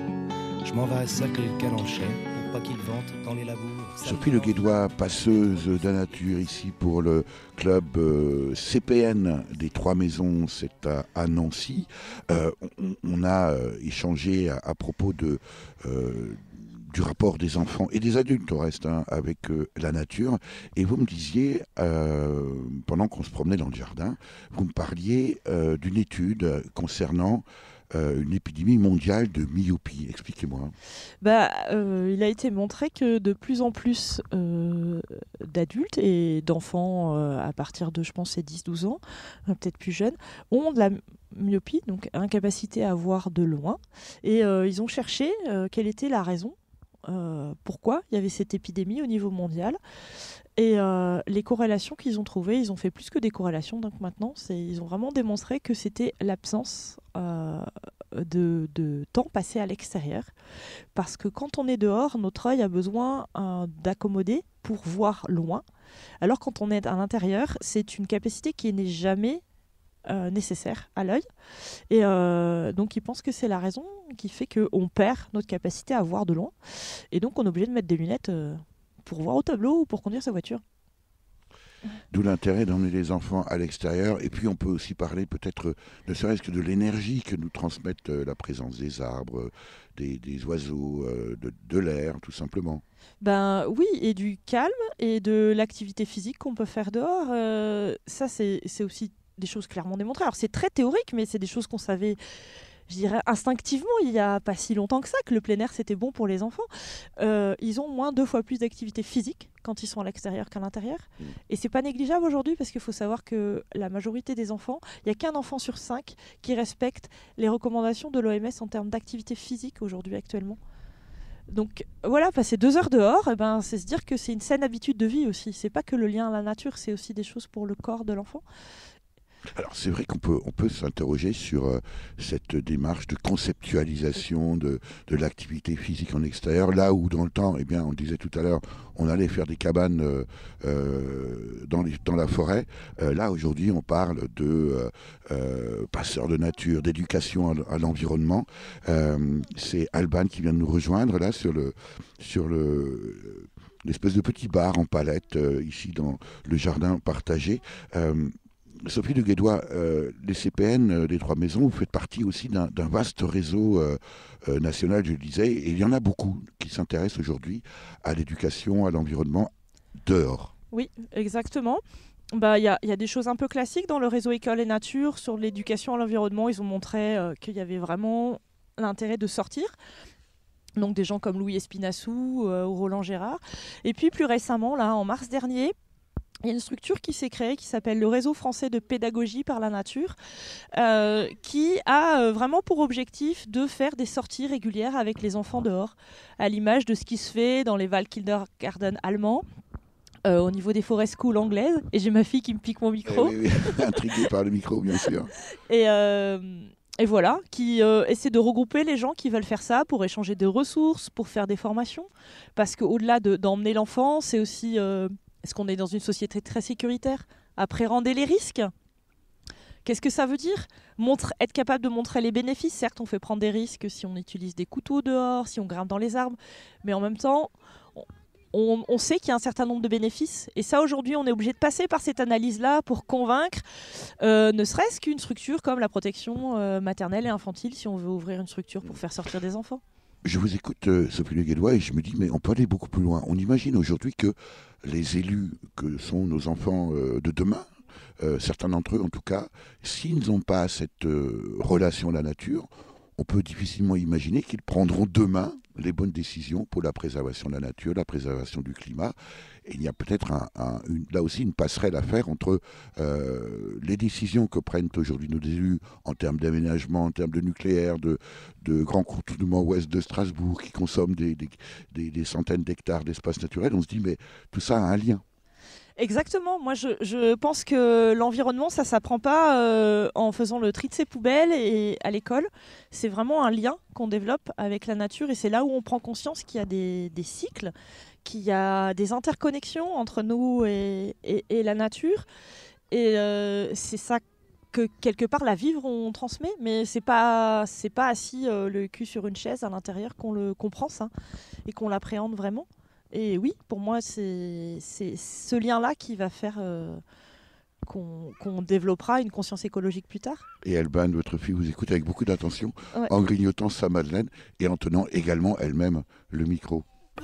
Speaker 8: Je m'en vais à sacler le calanchais pour pas qu'il vente dans les labours.
Speaker 1: Sophie Le Guédois, passeuse de la nature ici pour le club euh, C P N des Trois Maisons, c'est à, à Nancy. Euh, on, on a euh, échangé à, à propos de, euh, du rapport des enfants et des adultes au reste hein, avec euh, la nature. Et vous me disiez, euh, pendant qu'on se promenait dans le jardin, vous me parliez euh, d'une étude concernant Euh, une épidémie mondiale de myopie. Expliquez-moi.
Speaker 3: Bah, euh, il a été montré que de plus en plus euh, d'adultes et d'enfants euh, à partir de, je pense, c'est dix douze ans, euh, peut-être plus jeunes, ont de la myopie, donc incapacité à voir de loin. Et euh, ils ont cherché euh, quelle était la raison, euh, pourquoi il y avait cette épidémie au niveau mondial. Et euh, les corrélations qu'ils ont trouvées, ils ont fait plus que des corrélations, donc maintenant, c'est, ils ont vraiment démontré que c'était l'absence euh, de, de temps passé à l'extérieur. Parce que quand on est dehors, notre œil a besoin euh, d'accommoder pour voir loin. Alors quand on est à l'intérieur, c'est une capacité qui n'est jamais euh, nécessaire à l'œil. Et euh, donc ils pensent que c'est la raison qui fait qu'on perd notre capacité à voir de loin. Et donc on est obligé de mettre des lunettes euh, pour voir au tableau ou pour conduire sa voiture.
Speaker 1: D'où l'intérêt d'emmener les enfants à l'extérieur. Et puis on peut aussi parler peut-être, ne serait-ce que de l'énergie que nous transmettent la présence des arbres, des, des oiseaux, de, de l'air, tout simplement.
Speaker 3: Ben oui, et du calme et de l'activité physique qu'on peut faire dehors. Euh, ça, c'est, c'est aussi des choses clairement démontrées. Alors c'est très théorique, mais c'est des choses qu'on savait je dirais instinctivement, il n'y a pas si longtemps que ça, que le plein air c'était bon pour les enfants. Euh, ils ont moins deux fois plus d'activité physique quand ils sont à l'extérieur qu'à l'intérieur. Mmh. Et c'est pas négligeable aujourd'hui parce qu'il faut savoir que la majorité des enfants, il n'y a qu'un enfant sur cinq qui respecte les recommandations de l'O M S en termes d'activité physique aujourd'hui actuellement. Donc voilà, passer deux heures dehors, eh ben, c'est se dire que c'est une saine habitude de vie aussi. C'est pas que le lien à la nature, c'est aussi des choses pour le corps de l'enfant.
Speaker 1: Alors c'est vrai qu'on peut, on peut s'interroger sur euh, cette démarche de conceptualisation de, de l'activité physique en extérieur, là où dans le temps, eh bien, on le disait tout à l'heure, on allait faire des cabanes euh, euh, dans, les, dans la forêt. Euh, là aujourd'hui on parle de euh, euh, passeurs de nature, d'éducation à, à l'environnement. Euh, c'est Alban qui vient de nous rejoindre là sur le... Sur le l'espèce de petit bar en palette euh, ici dans le jardin partagé. Euh, Sophie de Guédois, euh, les C P N euh, des Trois Maisons, vous faites partie aussi d'un, d'un vaste réseau euh, euh, national, je le disais, et il y en a beaucoup qui s'intéressent aujourd'hui à l'éducation, à l'environnement dehors.
Speaker 3: Oui, exactement. Bah, y a, y a des choses un peu classiques dans le réseau École et Nature sur l'éducation à l'environnement. Ils ont montré euh, qu'il y avait vraiment l'intérêt de sortir. Donc des gens comme Louis Espinassou euh, ou Roland Gérard. Et puis plus récemment, là, en mars dernier, il y a une structure qui s'est créée qui s'appelle le Réseau français de pédagogie par la nature, euh, qui a euh, vraiment pour objectif de faire des sorties régulières avec les enfants dehors, à l'image de ce qui se fait dans les Waldkindergarten allemands, euh, au niveau des forest schools anglaises. Et j'ai ma fille qui me pique mon micro.
Speaker 1: Eh oui, oui. Intriguée par le micro, bien sûr.
Speaker 3: Et... Euh, Et voilà, qui euh, essaie de regrouper les gens qui veulent faire ça pour échanger des ressources, pour faire des formations. Parce qu'au-delà de, d'emmener l'enfant, c'est aussi... Euh, est-ce qu'on est dans une société très sécuritaire ? Appréhender les risques ? Qu'est-ce que ça veut dire ? Montre, être capable de montrer les bénéfices. Certes, on fait prendre des risques si on utilise des couteaux dehors, si on grimpe dans les arbres. Mais en même temps, on, on sait qu'il y a un certain nombre de bénéfices. Et ça, aujourd'hui, on est obligé de passer par cette analyse-là pour convaincre, euh, ne serait-ce qu'une structure comme la protection euh, maternelle et infantile, si on veut ouvrir une structure pour faire sortir des enfants.
Speaker 1: Je vous écoute, euh, Sophie Le Guédois, et je me dis, mais on peut aller beaucoup plus loin. On imagine aujourd'hui que les élus que sont nos enfants euh, de demain, euh, certains d'entre eux en tout cas, s'ils n'ont pas cette euh, relation à la nature, on peut difficilement imaginer qu'ils prendront demain les bonnes décisions pour la préservation de la nature, la préservation du climat. Et il y a peut-être un, un, une, là aussi une passerelle à faire entre euh, les décisions que prennent aujourd'hui nos élus en termes d'aménagement, en termes de nucléaire, de, de grands contournements ouest de Strasbourg qui consomment des, des, des, des centaines d'hectares d'espace naturel. On se dit, mais tout ça a un lien.
Speaker 3: Exactement. Moi, je, je pense que l'environnement, ça ne s'apprend pas euh, en faisant le tri de ses poubelles et à l'école. C'est vraiment un lien qu'on développe avec la nature et c'est là où on prend conscience qu'il y a des, des cycles, qu'il y a des interconnexions entre nous et, et, et la nature. Et euh, c'est ça que, quelque part, la vivre, on transmet. Mais ce n'est pas, c'est pas assis euh, le cul sur une chaise à l'intérieur qu'on le comprend, ça, et qu'on l'appréhende vraiment. Et oui, pour moi, c'est, c'est ce lien-là qui va faire euh, qu'on, qu'on développera une conscience écologique plus tard.
Speaker 1: Et Alban, votre fille, vous écoute avec beaucoup d'attention,
Speaker 3: ouais.
Speaker 1: En grignotant sa madeleine et en tenant également elle-même le micro.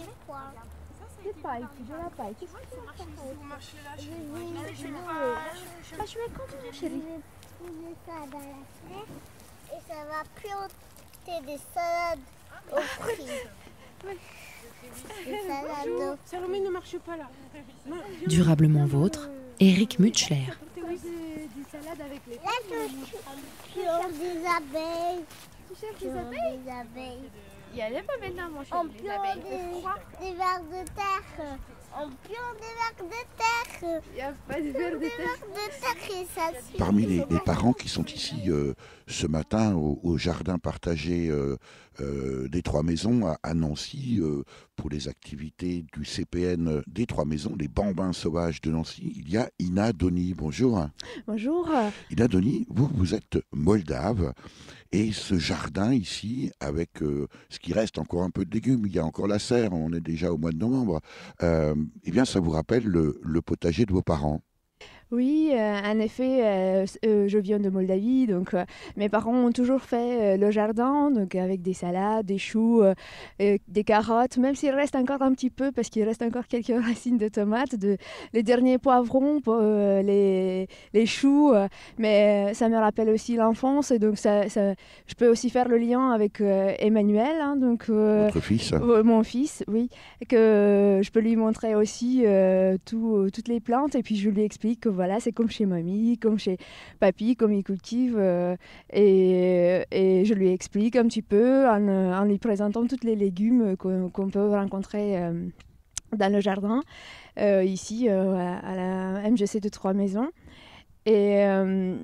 Speaker 6: C'est paille, je la paille. Qu'est-ce que tu vas faire? Je vais continuer, chérie.
Speaker 9: Je vais mettre ça dans la fenêtre et ça va planter des salades au fruits.
Speaker 5: Salomé ne marche pas là.
Speaker 7: Durablement vôtre, Eric Mutschler.
Speaker 9: Là, je piore des abeilles.
Speaker 6: Tu cherches des abeilles?
Speaker 9: Des abeilles.
Speaker 6: Il y a pas maintenant, mon
Speaker 9: On
Speaker 6: chéri, les
Speaker 9: piore
Speaker 6: abeilles.
Speaker 9: des, des vers de terre. On piore des vers de terre.
Speaker 6: Il n'y a pas de vers de
Speaker 9: Des
Speaker 6: terre.
Speaker 9: vers de terre et ça suffit.
Speaker 1: Parmi les, les parents qui sont ici euh, ce matin au, au jardin partagé euh, euh, des Trois Maisons à, à Nancy, euh, pour les activités du C P N des Trois Maisons, les bambins sauvages de Nancy, il y a Ina Doni. Bonjour.
Speaker 3: Bonjour.
Speaker 1: Ina Doni, vous, vous êtes moldave et ce jardin ici, avec euh, ce qui reste encore un peu de légumes, il y a encore la serre, on est déjà au mois de novembre, euh, eh bien ça vous rappelle le, le potager de vos parents?
Speaker 10: Oui, euh, en effet, euh, euh, je viens de Moldavie, donc euh, mes parents ont toujours fait euh, le jardin, donc avec des salades, des choux, euh, euh, des carottes, même s'il reste encore un petit peu, parce qu'il reste encore quelques racines de tomates, de, les derniers poivrons, euh, les, les choux, euh, mais ça me rappelle aussi l'enfance, et donc ça, ça, je peux aussi faire le lien avec euh, Emmanuel, hein, donc euh,
Speaker 1: Votre fils
Speaker 10: euh, mon fils, oui, que je peux lui montrer aussi euh, tout, toutes les plantes, et puis je lui explique que voilà, c'est comme chez mamie, comme chez papy, comme il cultive. Euh, et, et je lui explique un petit peu en, en lui présentant tous les légumes qu'on, qu'on peut rencontrer euh, dans le jardin, euh, ici euh, à, à la M G C de Trois-Maisons. Et euh,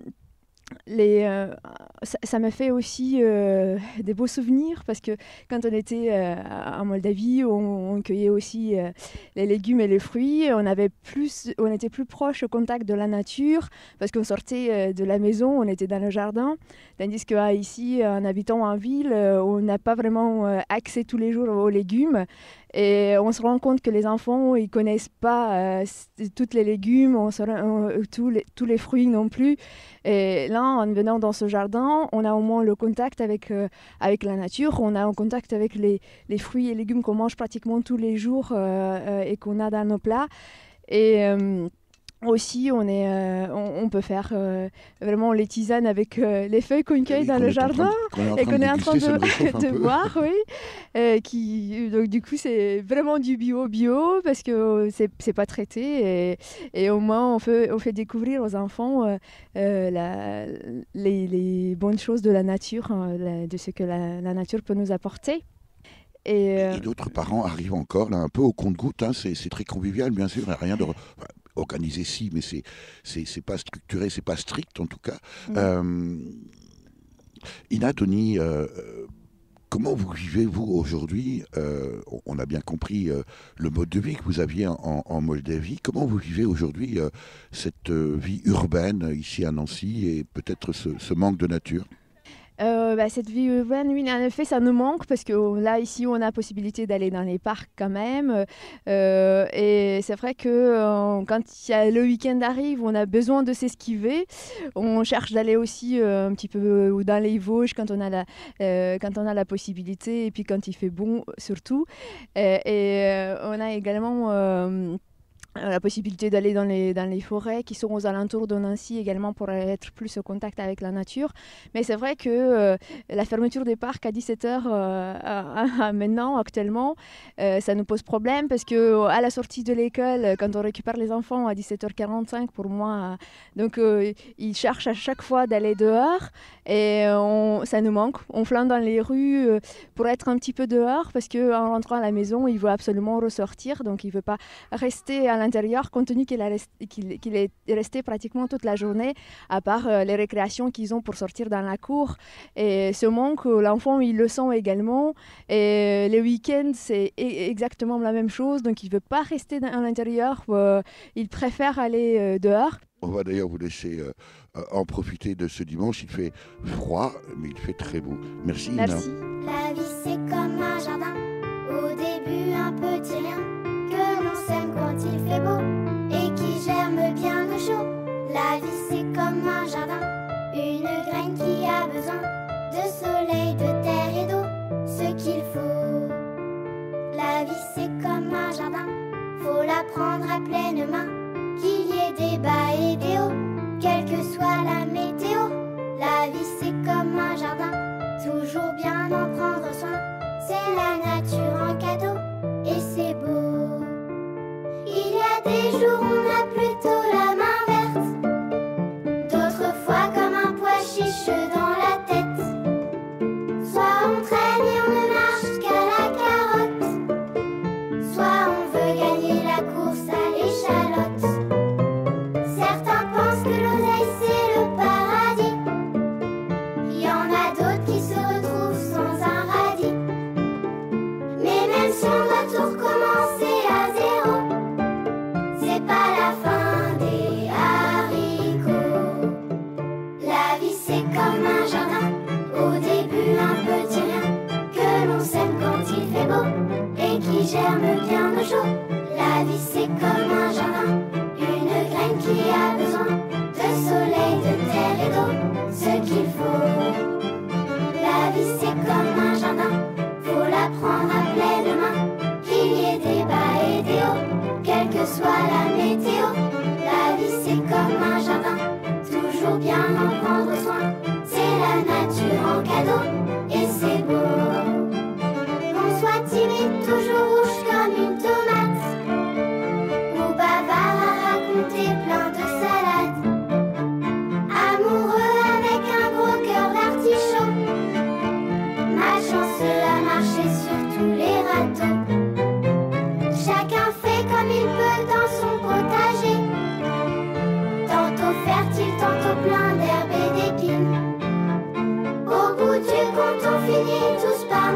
Speaker 10: Les, euh, ça, ça m'a fait aussi euh, des beaux souvenirs parce que quand on était euh, en Moldavie, on, on cueillait aussi euh, les légumes et les fruits. On, avait plus, on était plus proche au contact de la nature parce qu'on sortait euh, de la maison, on était dans le jardin. Tandis qu'ici, en habitant en ville, euh, on n'a pas vraiment euh, accès tous les jours aux légumes. Et on se rend compte que les enfants, ils ne connaissent pas euh, tous les légumes, on se, on, tous, les, tous les fruits non plus. Et là, en venant dans ce jardin, on a au moins le contact avec, euh, avec la nature, on a un contact avec les, les fruits et légumes qu'on mange pratiquement tous les jours euh, euh, et qu'on a dans nos plats. Et euh, aussi, on, est, euh, on, on peut faire euh, vraiment les tisanes avec euh, les feuilles qu'on cueille dans le jardin et qu'on est en train de, de boire, oui. Euh, qui, donc du coup, c'est vraiment du bio-bio parce que c'est, c'est pas traité et, et au moins on fait, on fait découvrir aux enfants euh, euh, la, les, les bonnes choses de la nature, hein, la, de ce que la, la nature peut nous apporter.
Speaker 1: Et, euh... et d'autres parents arrivent encore là un peu au compte-gouttes, hein, c'est, c'est très convivial bien sûr, il n'y a rien de... Enfin, organisé si, mais c'est, c'est, c'est pas structuré, c'est pas strict en tout cas. Mmh. Euh, Ina, Tony, euh, comment vous vivez vous aujourd'hui euh, on a bien compris euh, le mode de vie que vous aviez en, en Moldavie. Comment vous vivez aujourd'hui euh, cette euh, vie urbaine ici à Nancy et peut-être ce, ce manque de nature?
Speaker 10: Euh, bah, cette vie urbaine, oui, en effet, ça nous manque parce que là, ici, on a la possibilité d'aller dans les parcs quand même. Euh, et c'est vrai que euh, quand y a, le week-end arrive, on a besoin de s'esquiver. On cherche d'aller aussi euh, un petit peu dans les Vosges quand on a la, euh, quand on a la possibilité et puis quand il fait bon surtout. Et, et euh, on a également... Euh, la possibilité d'aller dans les, dans les forêts qui sont aux alentours de Nancy également pour être plus au contact avec la nature. Mais c'est vrai que euh, la fermeture des parcs à dix-sept heures euh, à, à maintenant, actuellement, euh, ça nous pose problème parce qu'à la sortie de l'école, quand on récupère les enfants à dix-sept heures quarante-cinq pour moi, donc euh, ils cherchent à chaque fois d'aller dehors et on, ça nous manque. On flâne dans les rues euh, pour être un petit peu dehors parce qu'en rentrant à la maison, il veut absolument ressortir, donc il ne veut pas rester à l'intérieur, compte tenu qu'il, a resté, qu'il, qu'il est resté pratiquement toute la journée, à part euh, les récréations qu'ils ont pour sortir dans la cour. Et ce manque, l'enfant, il le sent également. Et les week-ends, c'est exactement la même chose. Donc, il ne veut pas rester à l'intérieur. Euh, il préfère aller euh, dehors.
Speaker 1: On va d'ailleurs vous laisser euh, en profiter de ce dimanche. Il fait froid, mais il fait très beau. Merci,
Speaker 10: Merci.
Speaker 1: Ina.
Speaker 9: La vie, c'est comme un jardin. Au début, un petit rien. Que l'on sème quand il fait beau et qui germe bien au chaud. La vie c'est comme un jardin, une graine qui a besoin de soleil, de terre et d'eau, ce qu'il faut. La vie c'est comme un jardin, faut la prendre à pleine main, qu'il y ait des bas et des hauts, quelle que soit la météo. La vie c'est comme un jardin, toujours bien en prendre soin, c'est la nature en cadeau et c'est beau. Il y a des jours où on a plutôt la main verte, d'autres fois comme un pois chiche dans la tête. Soit on traîne et on ne marche qu'à la carotte, soit on veut gagner la course à l'échalote. Certains pensent que l'oseille c'est le paradis, il y en a d'autres qui se retrouvent sans un radis. Mais même si on doit tout recommencer à zéro, c'est pas la fin des haricots. La vie c'est comme un jardin, au début un petit rien, que à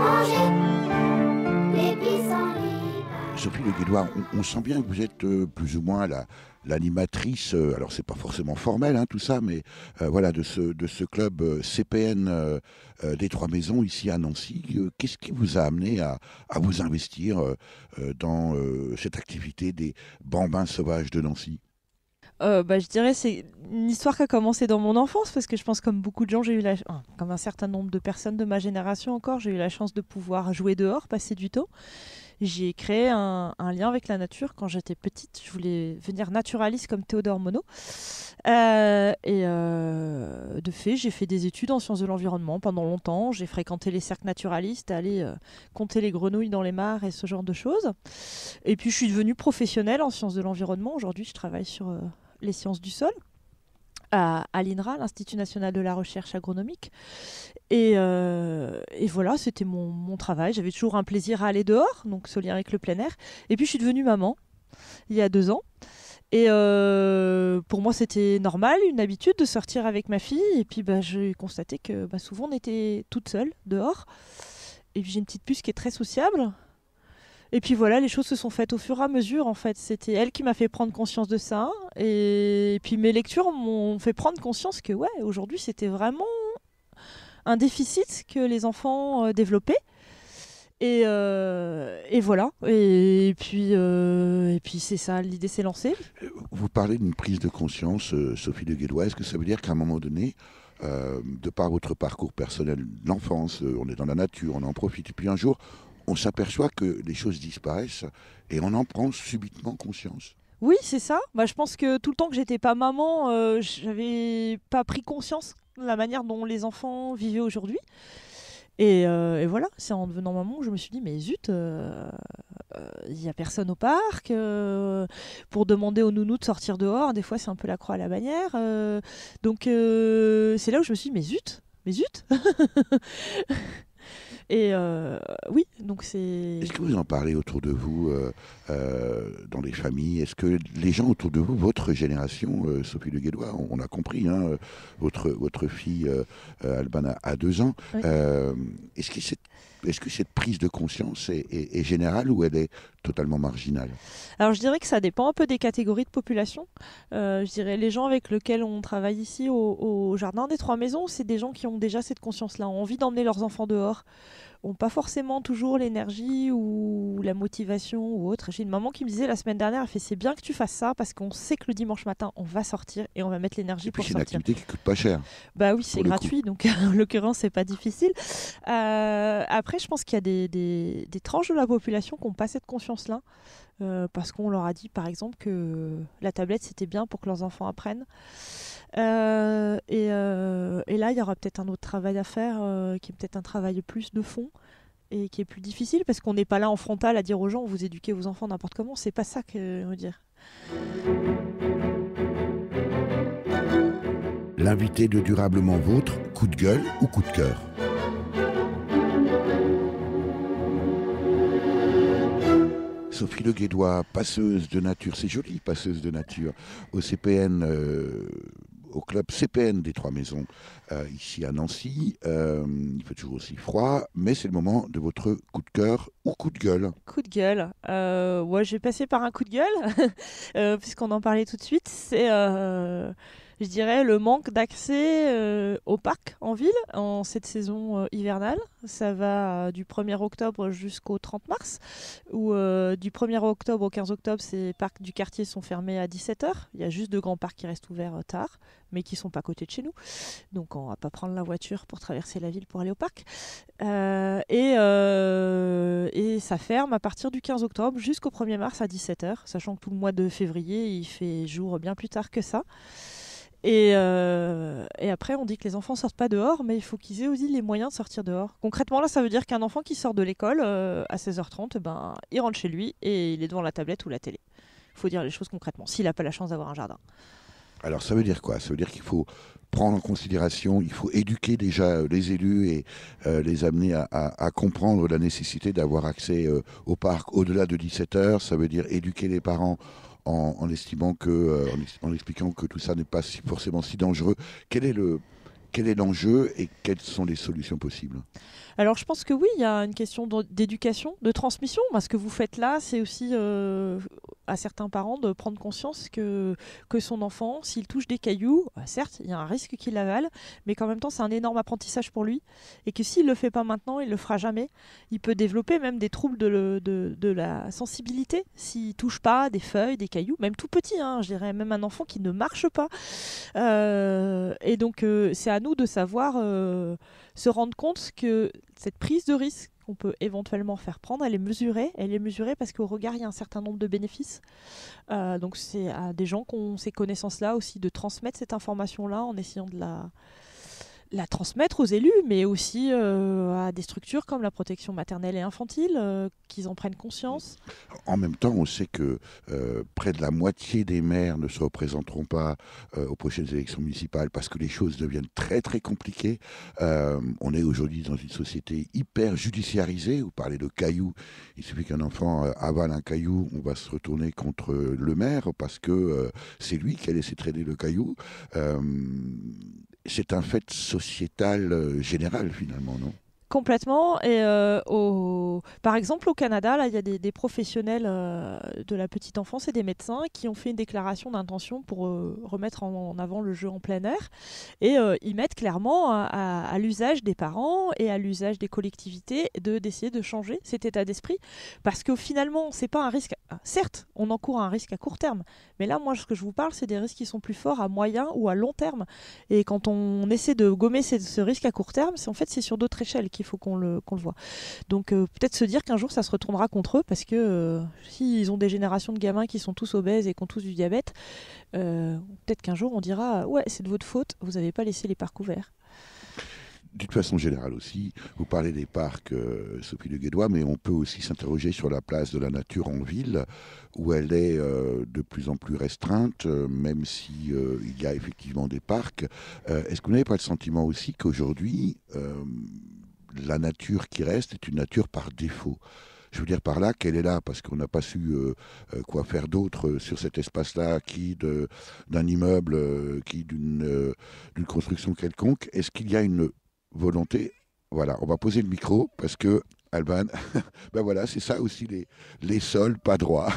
Speaker 9: manger les pissenlits.
Speaker 1: Sophie Le Guédois, on, on sent bien que vous êtes euh, plus ou moins la, l'animatrice, euh, alors c'est pas forcément formel hein, tout ça, mais euh, voilà, de ce, de ce club euh, C P N euh, euh, des Trois Maisons ici à Nancy. Euh, qu'est-ce qui vous a amené à, à vous investir euh, euh, dans euh, cette activité des bambins sauvages de Nancy ?
Speaker 3: Euh, bah, je dirais c'est une histoire qui a commencé dans mon enfance parce que je pense comme beaucoup de gens, j'ai eu la... enfin, comme un certain nombre de personnes de ma génération encore, j'ai eu la chance de pouvoir jouer dehors, passer du temps. J'ai créé un, un lien avec la nature quand j'étais petite. Je voulais devenir naturaliste comme Théodore Monod. Euh, et euh, de fait, j'ai fait des études en sciences de l'environnement pendant longtemps. J'ai fréquenté les cercles naturalistes, allé euh, compter les grenouilles dans les mares et ce genre de choses. Et puis, je suis devenue professionnelle en sciences de l'environnement. Aujourd'hui, je travaille sur euh, les sciences du sol à, à l'I N R A, l'Institut national de la recherche agronomique. Et, euh, et voilà, c'était mon, mon travail. J'avais toujours un plaisir à aller dehors, donc ce lien avec le plein air. Et puis je suis devenue maman il y a deux ans. Et euh, pour moi, c'était normal, une habitude de sortir avec ma fille. Et puis bah, j'ai constaté que bah, souvent on était toute seule dehors. Et puis j'ai une petite puce qui est très sociable. Et puis voilà, les choses se sont faites au fur et à mesure en fait. C'était elle qui m'a fait prendre conscience de ça. Et puis mes lectures m'ont fait prendre conscience que ouais, aujourd'hui c'était vraiment un déficit que les enfants euh, développaient. Et, euh, et voilà. Et, et puis, euh, et puis c'est ça, l'idée s'est lancée.
Speaker 1: Vous parlez d'une prise de conscience, euh, Sophie Le Guédois. Est-ce que ça veut dire qu'à un moment donné, euh, de par votre parcours personnel, l'enfance, euh, on est dans la nature, on en profite, et puis un jour, on s'aperçoit que les choses disparaissent et on en prend subitement conscience.
Speaker 3: Oui, c'est ça. Bah, je pense que tout le temps que j'étais pas maman, euh, j'avais pas pris conscience de la manière dont les enfants vivaient aujourd'hui. Et, euh, et voilà, c'est en devenant maman que je me suis dit, mais zut, il euh, n'y euh, a personne au parc. Euh, pour demander aux nounous de sortir dehors, des fois c'est un peu la croix à la bannière. Euh, donc euh, c'est là où je me suis dit, mais zut, mais zut. Et euh, oui, donc c'est...
Speaker 1: Est-ce que vous en parlez autour de vous, euh, euh, dans les familles ? Est-ce que les gens autour de vous, votre génération, euh, Sophie Le Guédois, on, on a compris, hein, votre, votre fille euh, Albana a deux ans, oui. euh, est-ce que cette, est-ce que cette prise de conscience est, est, est générale ou elle est totalement marginale ?
Speaker 3: Alors je dirais que ça dépend un peu des catégories de population. Euh, je dirais les gens avec lesquels on travaille ici au, au Jardin des Trois Maisons, c'est des gens qui ont déjà cette conscience-là, ont envie d'emmener leurs enfants dehors, n'ont pas forcément toujours l'énergie ou la motivation ou autre. J'ai une maman qui me disait la semaine dernière, elle fait c'est bien que tu fasses ça parce qu'on sait que le dimanche matin on va sortir et on va mettre l'énergie pour sortir.
Speaker 1: C'est une activité qui coûte pas cher.
Speaker 3: Bah oui, c'est gratuit, donc en l'occurrence c'est pas difficile. Euh, après, je pense qu'il y a des, des, des tranches de la population qui n'ont pas cette conscience-là. Euh, parce qu'on leur a dit par exemple que la tablette c'était bien pour que leurs enfants apprennent. Euh, et, euh, et là il y aura peut-être un autre travail à faire euh, qui est peut-être un travail plus de fond et qui est plus difficile parce qu'on n'est pas là en frontal à dire aux gens vous éduquez vos enfants n'importe comment, c'est pas ça que je veux dire.
Speaker 1: L'invité de Durablement Vôtre, coup de gueule ou coup de cœur ? Sophie Le Guédois, passeuse de nature, c'est joli, passeuse de nature, au C P N, euh, au club C P N des Trois Maisons, euh, ici à Nancy. Euh, il fait toujours aussi froid, mais c'est le moment de votre coup de cœur ou coup de gueule.
Speaker 3: Coup de gueule, euh, ouais, je vais passer par un coup de gueule, euh, puisqu'on en parlait tout de suite, c'est... Euh... Je dirais le manque d'accès euh, au parc en ville en cette saison euh, hivernale. Ça va euh, du premier octobre jusqu'au trente mars, où euh, du premier octobre au quinze octobre, ces parcs du quartier sont fermés à dix-sept heures. Il y a juste deux grands parcs qui restent ouverts euh, tard, mais qui ne sont pas à côté de chez nous. Donc on ne va pas prendre la voiture pour traverser la ville pour aller au parc. Euh, et, euh, et ça ferme à partir du quinze octobre jusqu'au premier mars à dix-sept heures, sachant que tout le mois de février, il fait jour bien plus tard que ça. Et, euh, et après, on dit que les enfants ne sortent pas dehors, mais il faut qu'ils aient aussi les moyens de sortir dehors. Concrètement, là, ça veut dire qu'un enfant qui sort de l'école euh, à seize heures trente, ben, il rentre chez lui et il est devant la tablette ou la télé. Il faut dire les choses concrètement, s'il n'a pas la chance d'avoir un jardin.
Speaker 1: Alors, ça veut dire quoi ? Ça veut dire qu'il faut prendre en considération, il faut éduquer déjà les élus et euh, les amener à, à, à comprendre la nécessité d'avoir accès euh, au parc au-delà de dix-sept heures. Ça veut dire éduquer les parents En, en estimant que, euh, en, en expliquant que tout ça n'est pas si, forcément si dangereux. Quel est le, quel est l'enjeu et quelles sont les solutions possibles ?
Speaker 3: Alors je pense que oui, il y a une question de- d'éducation, de transmission. Moi, ce que vous faites là, c'est aussi euh, à certains parents de prendre conscience que, que son enfant, s'il touche des cailloux, bah, certes, il y a un risque qu'il avale, mais qu'en même temps, c'est un énorme apprentissage pour lui. Et que s'il ne le fait pas maintenant, il ne le fera jamais. Il peut développer même des troubles de, le- de, de la sensibilité s'il ne touche pas des feuilles, des cailloux, même tout petit, hein, je dirais même un enfant qui ne marche pas. Euh, et donc, euh, c'est à nous de savoir euh, se rendre compte que cette prise de risque qu'on peut éventuellement faire prendre, elle est mesurée. Elle est mesurée parce qu'au regard, il y a un certain nombre de bénéfices. Euh, donc, c'est à des gens qui ont ces connaissances-là aussi de transmettre cette information-là en essayant de la, la transmettre aux élus, mais aussi euh, à des structures comme la protection maternelle et infantile, euh, qu'ils en prennent conscience.
Speaker 1: En même temps, on sait que euh, près de la moitié des maires ne se représenteront pas euh, aux prochaines élections municipales parce que les choses deviennent très très compliquées. Euh, on est aujourd'hui dans une société hyper judiciarisée. Vous parlez de cailloux. Il suffit qu'un enfant euh, avale un caillou, on va se retourner contre le maire parce que euh, c'est lui qui a laissé traîner le caillou. Euh, c'est un fait sociétal euh, général finalement, non ?
Speaker 3: Complètement. Et euh, au... par exemple, au Canada, là, il y a des, des professionnels euh, de la petite enfance et des médecins qui ont fait une déclaration d'intention pour euh, remettre en, en avant le jeu en plein air. Et euh, ils mettent clairement à, à, à l'usage des parents et à l'usage des collectivités de, d'essayer de changer cet état d'esprit. Parce que finalement, c'est pas un risque. Certes, on encourt un risque à court terme. Mais là, moi, ce que je vous parle, c'est des risques qui sont plus forts à moyen ou à long terme. Et quand on essaie de gommer ce, ce risque à court terme, c'est en fait c'est sur d'autres échelles qu'il faut qu'on le, qu'on le voit. Donc euh, peut-être se dire qu'un jour ça se retournera contre eux parce que euh, s'ils ont des générations de gamins qui sont tous obèses et qui ont tous du diabète, euh, peut-être qu'un jour on dira ouais c'est de votre faute, vous n'avez pas laissé les parcs ouverts.
Speaker 1: D'une façon générale aussi, vous parlez des parcs, euh, Sophie Le Guédois, mais on peut aussi s'interroger sur la place de la nature en ville, où elle est euh, de plus en plus restreinte, euh, même si euh, il y a effectivement des parcs. Euh, est-ce que vous n'avez pas le sentiment aussi qu'aujourd'hui, euh, la nature qui reste est une nature par défaut ? Je veux dire par là qu'elle est là parce qu'on n'a pas su euh, euh, quoi faire d'autre euh, sur cet espace-là, qui de, d'un immeuble, euh, qui d'une, euh, d'une construction quelconque. Est-ce qu'il y a une volonté? Voilà, on va poser le micro parce que, Alban, ben voilà, c'est ça aussi les, les sols pas droits.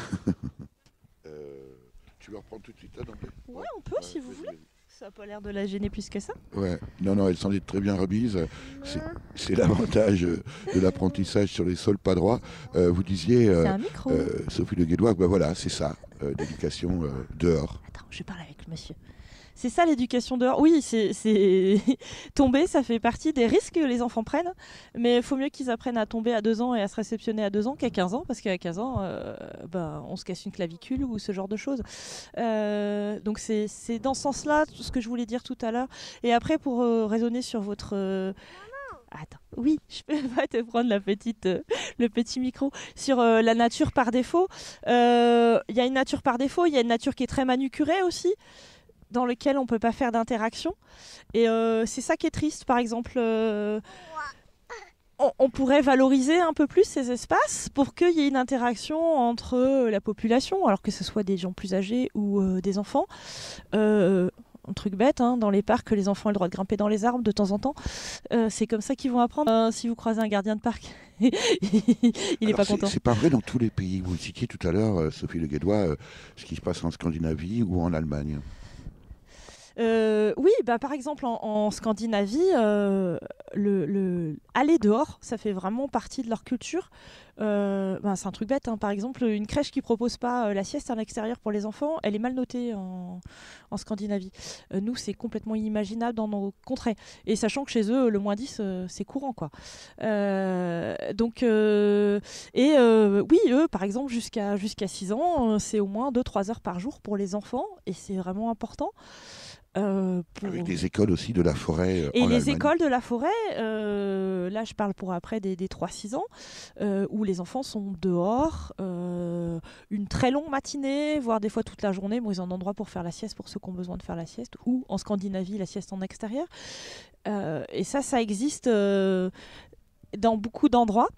Speaker 1: euh, tu veux reprendre tout de suite là, donc
Speaker 3: Ouais, on peut ouais, si vous voulez. Ça n'a pas l'air de la gêner plus que ça.
Speaker 1: Ouais, non, non, elle s'en est très bien remise. C'est, c'est l'avantage de l'apprentissage sur les sols pas droits. Euh, vous disiez, euh,
Speaker 3: c'est un micro.
Speaker 1: Euh, Sophie Le Guédois, ben voilà, c'est ça, euh, l'éducation euh, dehors.
Speaker 3: Attends, je parle avec le monsieur. C'est ça l'éducation dehors. Oui, c'est, c'est... tomber, ça fait partie des risques que les enfants prennent. Mais il faut mieux qu'ils apprennent à tomber à deux ans et à se réceptionner à deux ans qu'à quinze ans. Parce qu'à quinze ans, euh, ben, on se casse une clavicule ou ce genre de choses. Euh, donc c'est, c'est dans ce sens-là ce que je voulais dire tout à l'heure. Et après, pour euh, raisonner sur votre... Euh... Attends, oui, je peux pas te prendre la petite, euh, le petit micro. Sur euh, la nature par défaut, il euh, y a une nature par défaut, il y a une nature qui est très manucurée aussi, dans lequel on ne peut pas faire d'interaction. Et euh, c'est ça qui est triste. Par exemple, euh, on, on pourrait valoriser un peu plus ces espaces pour qu'il y ait une interaction entre la population, alors que ce soit des gens plus âgés ou euh, des enfants. Euh, un truc bête, hein, dans les parcs, les enfants ont le droit de grimper dans les arbres de temps en temps. Euh, c'est comme ça qu'ils vont apprendre. Euh, si vous croisez un gardien de parc, il n'est pas
Speaker 1: c'est,
Speaker 3: content.
Speaker 1: C'est pas vrai dans tous les pays. Vous citiez tout à l'heure, euh, Sophie Le Guédois, euh, ce qui se passe en Scandinavie ou en Allemagne.
Speaker 3: Euh, oui, bah, par exemple en, en Scandinavie, euh, le, le aller dehors, ça fait vraiment partie de leur culture. Euh, bah, c'est un truc bête, hein. Par exemple, une crèche qui propose pas euh, la sieste à l'extérieur pour les enfants, elle est mal notée en, en Scandinavie. Euh, nous, c'est complètement inimaginable dans nos contrées. Et sachant que chez eux, le moins dix, euh, c'est courant, quoi. Euh, donc, euh, et euh, oui, eux, par exemple, jusqu'à, jusqu'à six ans, euh, c'est au moins deux trois heures par jour pour les enfants, et c'est vraiment important. Euh, pour...
Speaker 1: Avec des écoles aussi de la forêt euh,
Speaker 3: et
Speaker 1: en
Speaker 3: les
Speaker 1: Allemagne.
Speaker 3: écoles de la forêt, euh, là je parle pour après des, des trois six ans, euh, où les enfants sont dehors euh, une très longue matinée, voire des fois toute la journée. Bon, ils ont un endroit pour faire la sieste pour ceux qui ont besoin de faire la sieste, ou en Scandinavie la sieste en extérieur, euh, et ça ça existe euh, dans beaucoup d'endroits.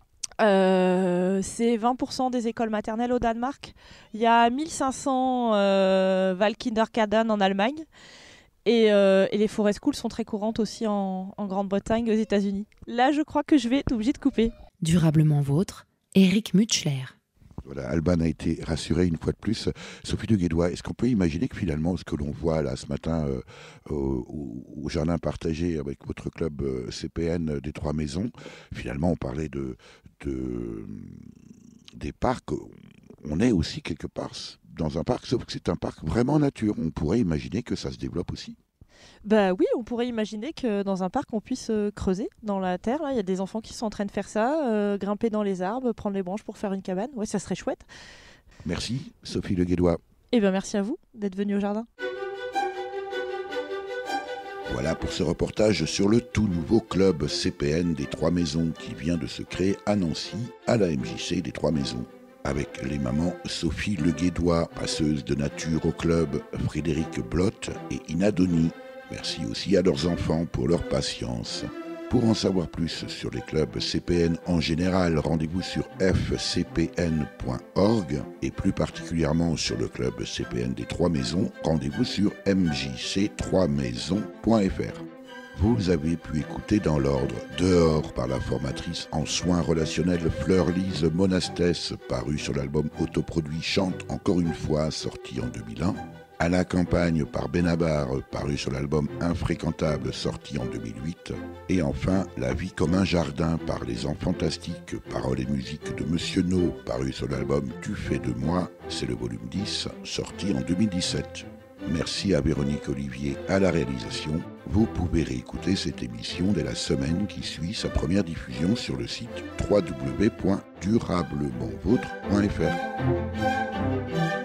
Speaker 3: Euh, c'est vingt pour cent des écoles maternelles au Danemark. Il y a mille cinq cents euh, Waldkindergarten en Allemagne. Et, euh, et les forest schools sont très courantes aussi en, en Grande-Bretagne, aux États-Unis. Là, je crois que je vais être obligée de couper.
Speaker 7: Durablement vôtre, Eric Mutschler.
Speaker 1: Voilà, Alban a été rassurée une fois de plus. Sophie Le Guédois, est-ce qu'on peut imaginer que finalement, ce que l'on voit là ce matin euh, au, au jardin partagé avec votre club euh, C P N des Trois Maisons, finalement, on parlait de, de des parcs. On est aussi quelque part dans un parc, sauf que c'est un parc vraiment nature. On pourrait imaginer que ça se développe aussi.
Speaker 3: Bah oui, on pourrait imaginer que dans un parc, on puisse euh, creuser dans la terre. Là, il y a des enfants qui sont en train de faire ça, euh, grimper dans les arbres, prendre les branches pour faire une cabane. Ouais, ça serait chouette.
Speaker 1: Merci, Sophie Le Guédois.
Speaker 3: Et bien, merci à vous d'être venu au jardin.
Speaker 1: Voilà pour ce reportage sur le tout nouveau club C P N des Trois Maisons qui vient de se créer à Nancy, à la M J C des Trois Maisons. Avec les mamans Sophie Le Guédois, passeuse de nature au club, Frédéric Blotte et Ina Doni. Merci aussi à leurs enfants pour leur patience. Pour en savoir plus sur les clubs C P N en général, rendez-vous sur f c p n point org et plus particulièrement sur le club C P N des Trois Maisons, rendez-vous sur m j c trois maisons point f r. Vous avez pu écouter dans l'ordre Dehors par la formatrice en soins relationnels Fleur-Lise Monastès, paru sur l'album autoproduit Chante encore une fois, sorti en deux mille un. À la campagne par Benabar, paru sur l'album Infréquentable, sorti en deux mille huit. Et enfin, La vie comme un jardin par Les Enfants Fantastiques, paroles et musique de Monsieur No, paru sur l'album Tu fais de moi, c'est le volume dix, sorti en deux mille dix-sept. Merci à Véronique Olivier à la réalisation. Vous pouvez réécouter cette émission dès la semaine qui suit sa première diffusion sur le site w w w point durablement vôtre point f r.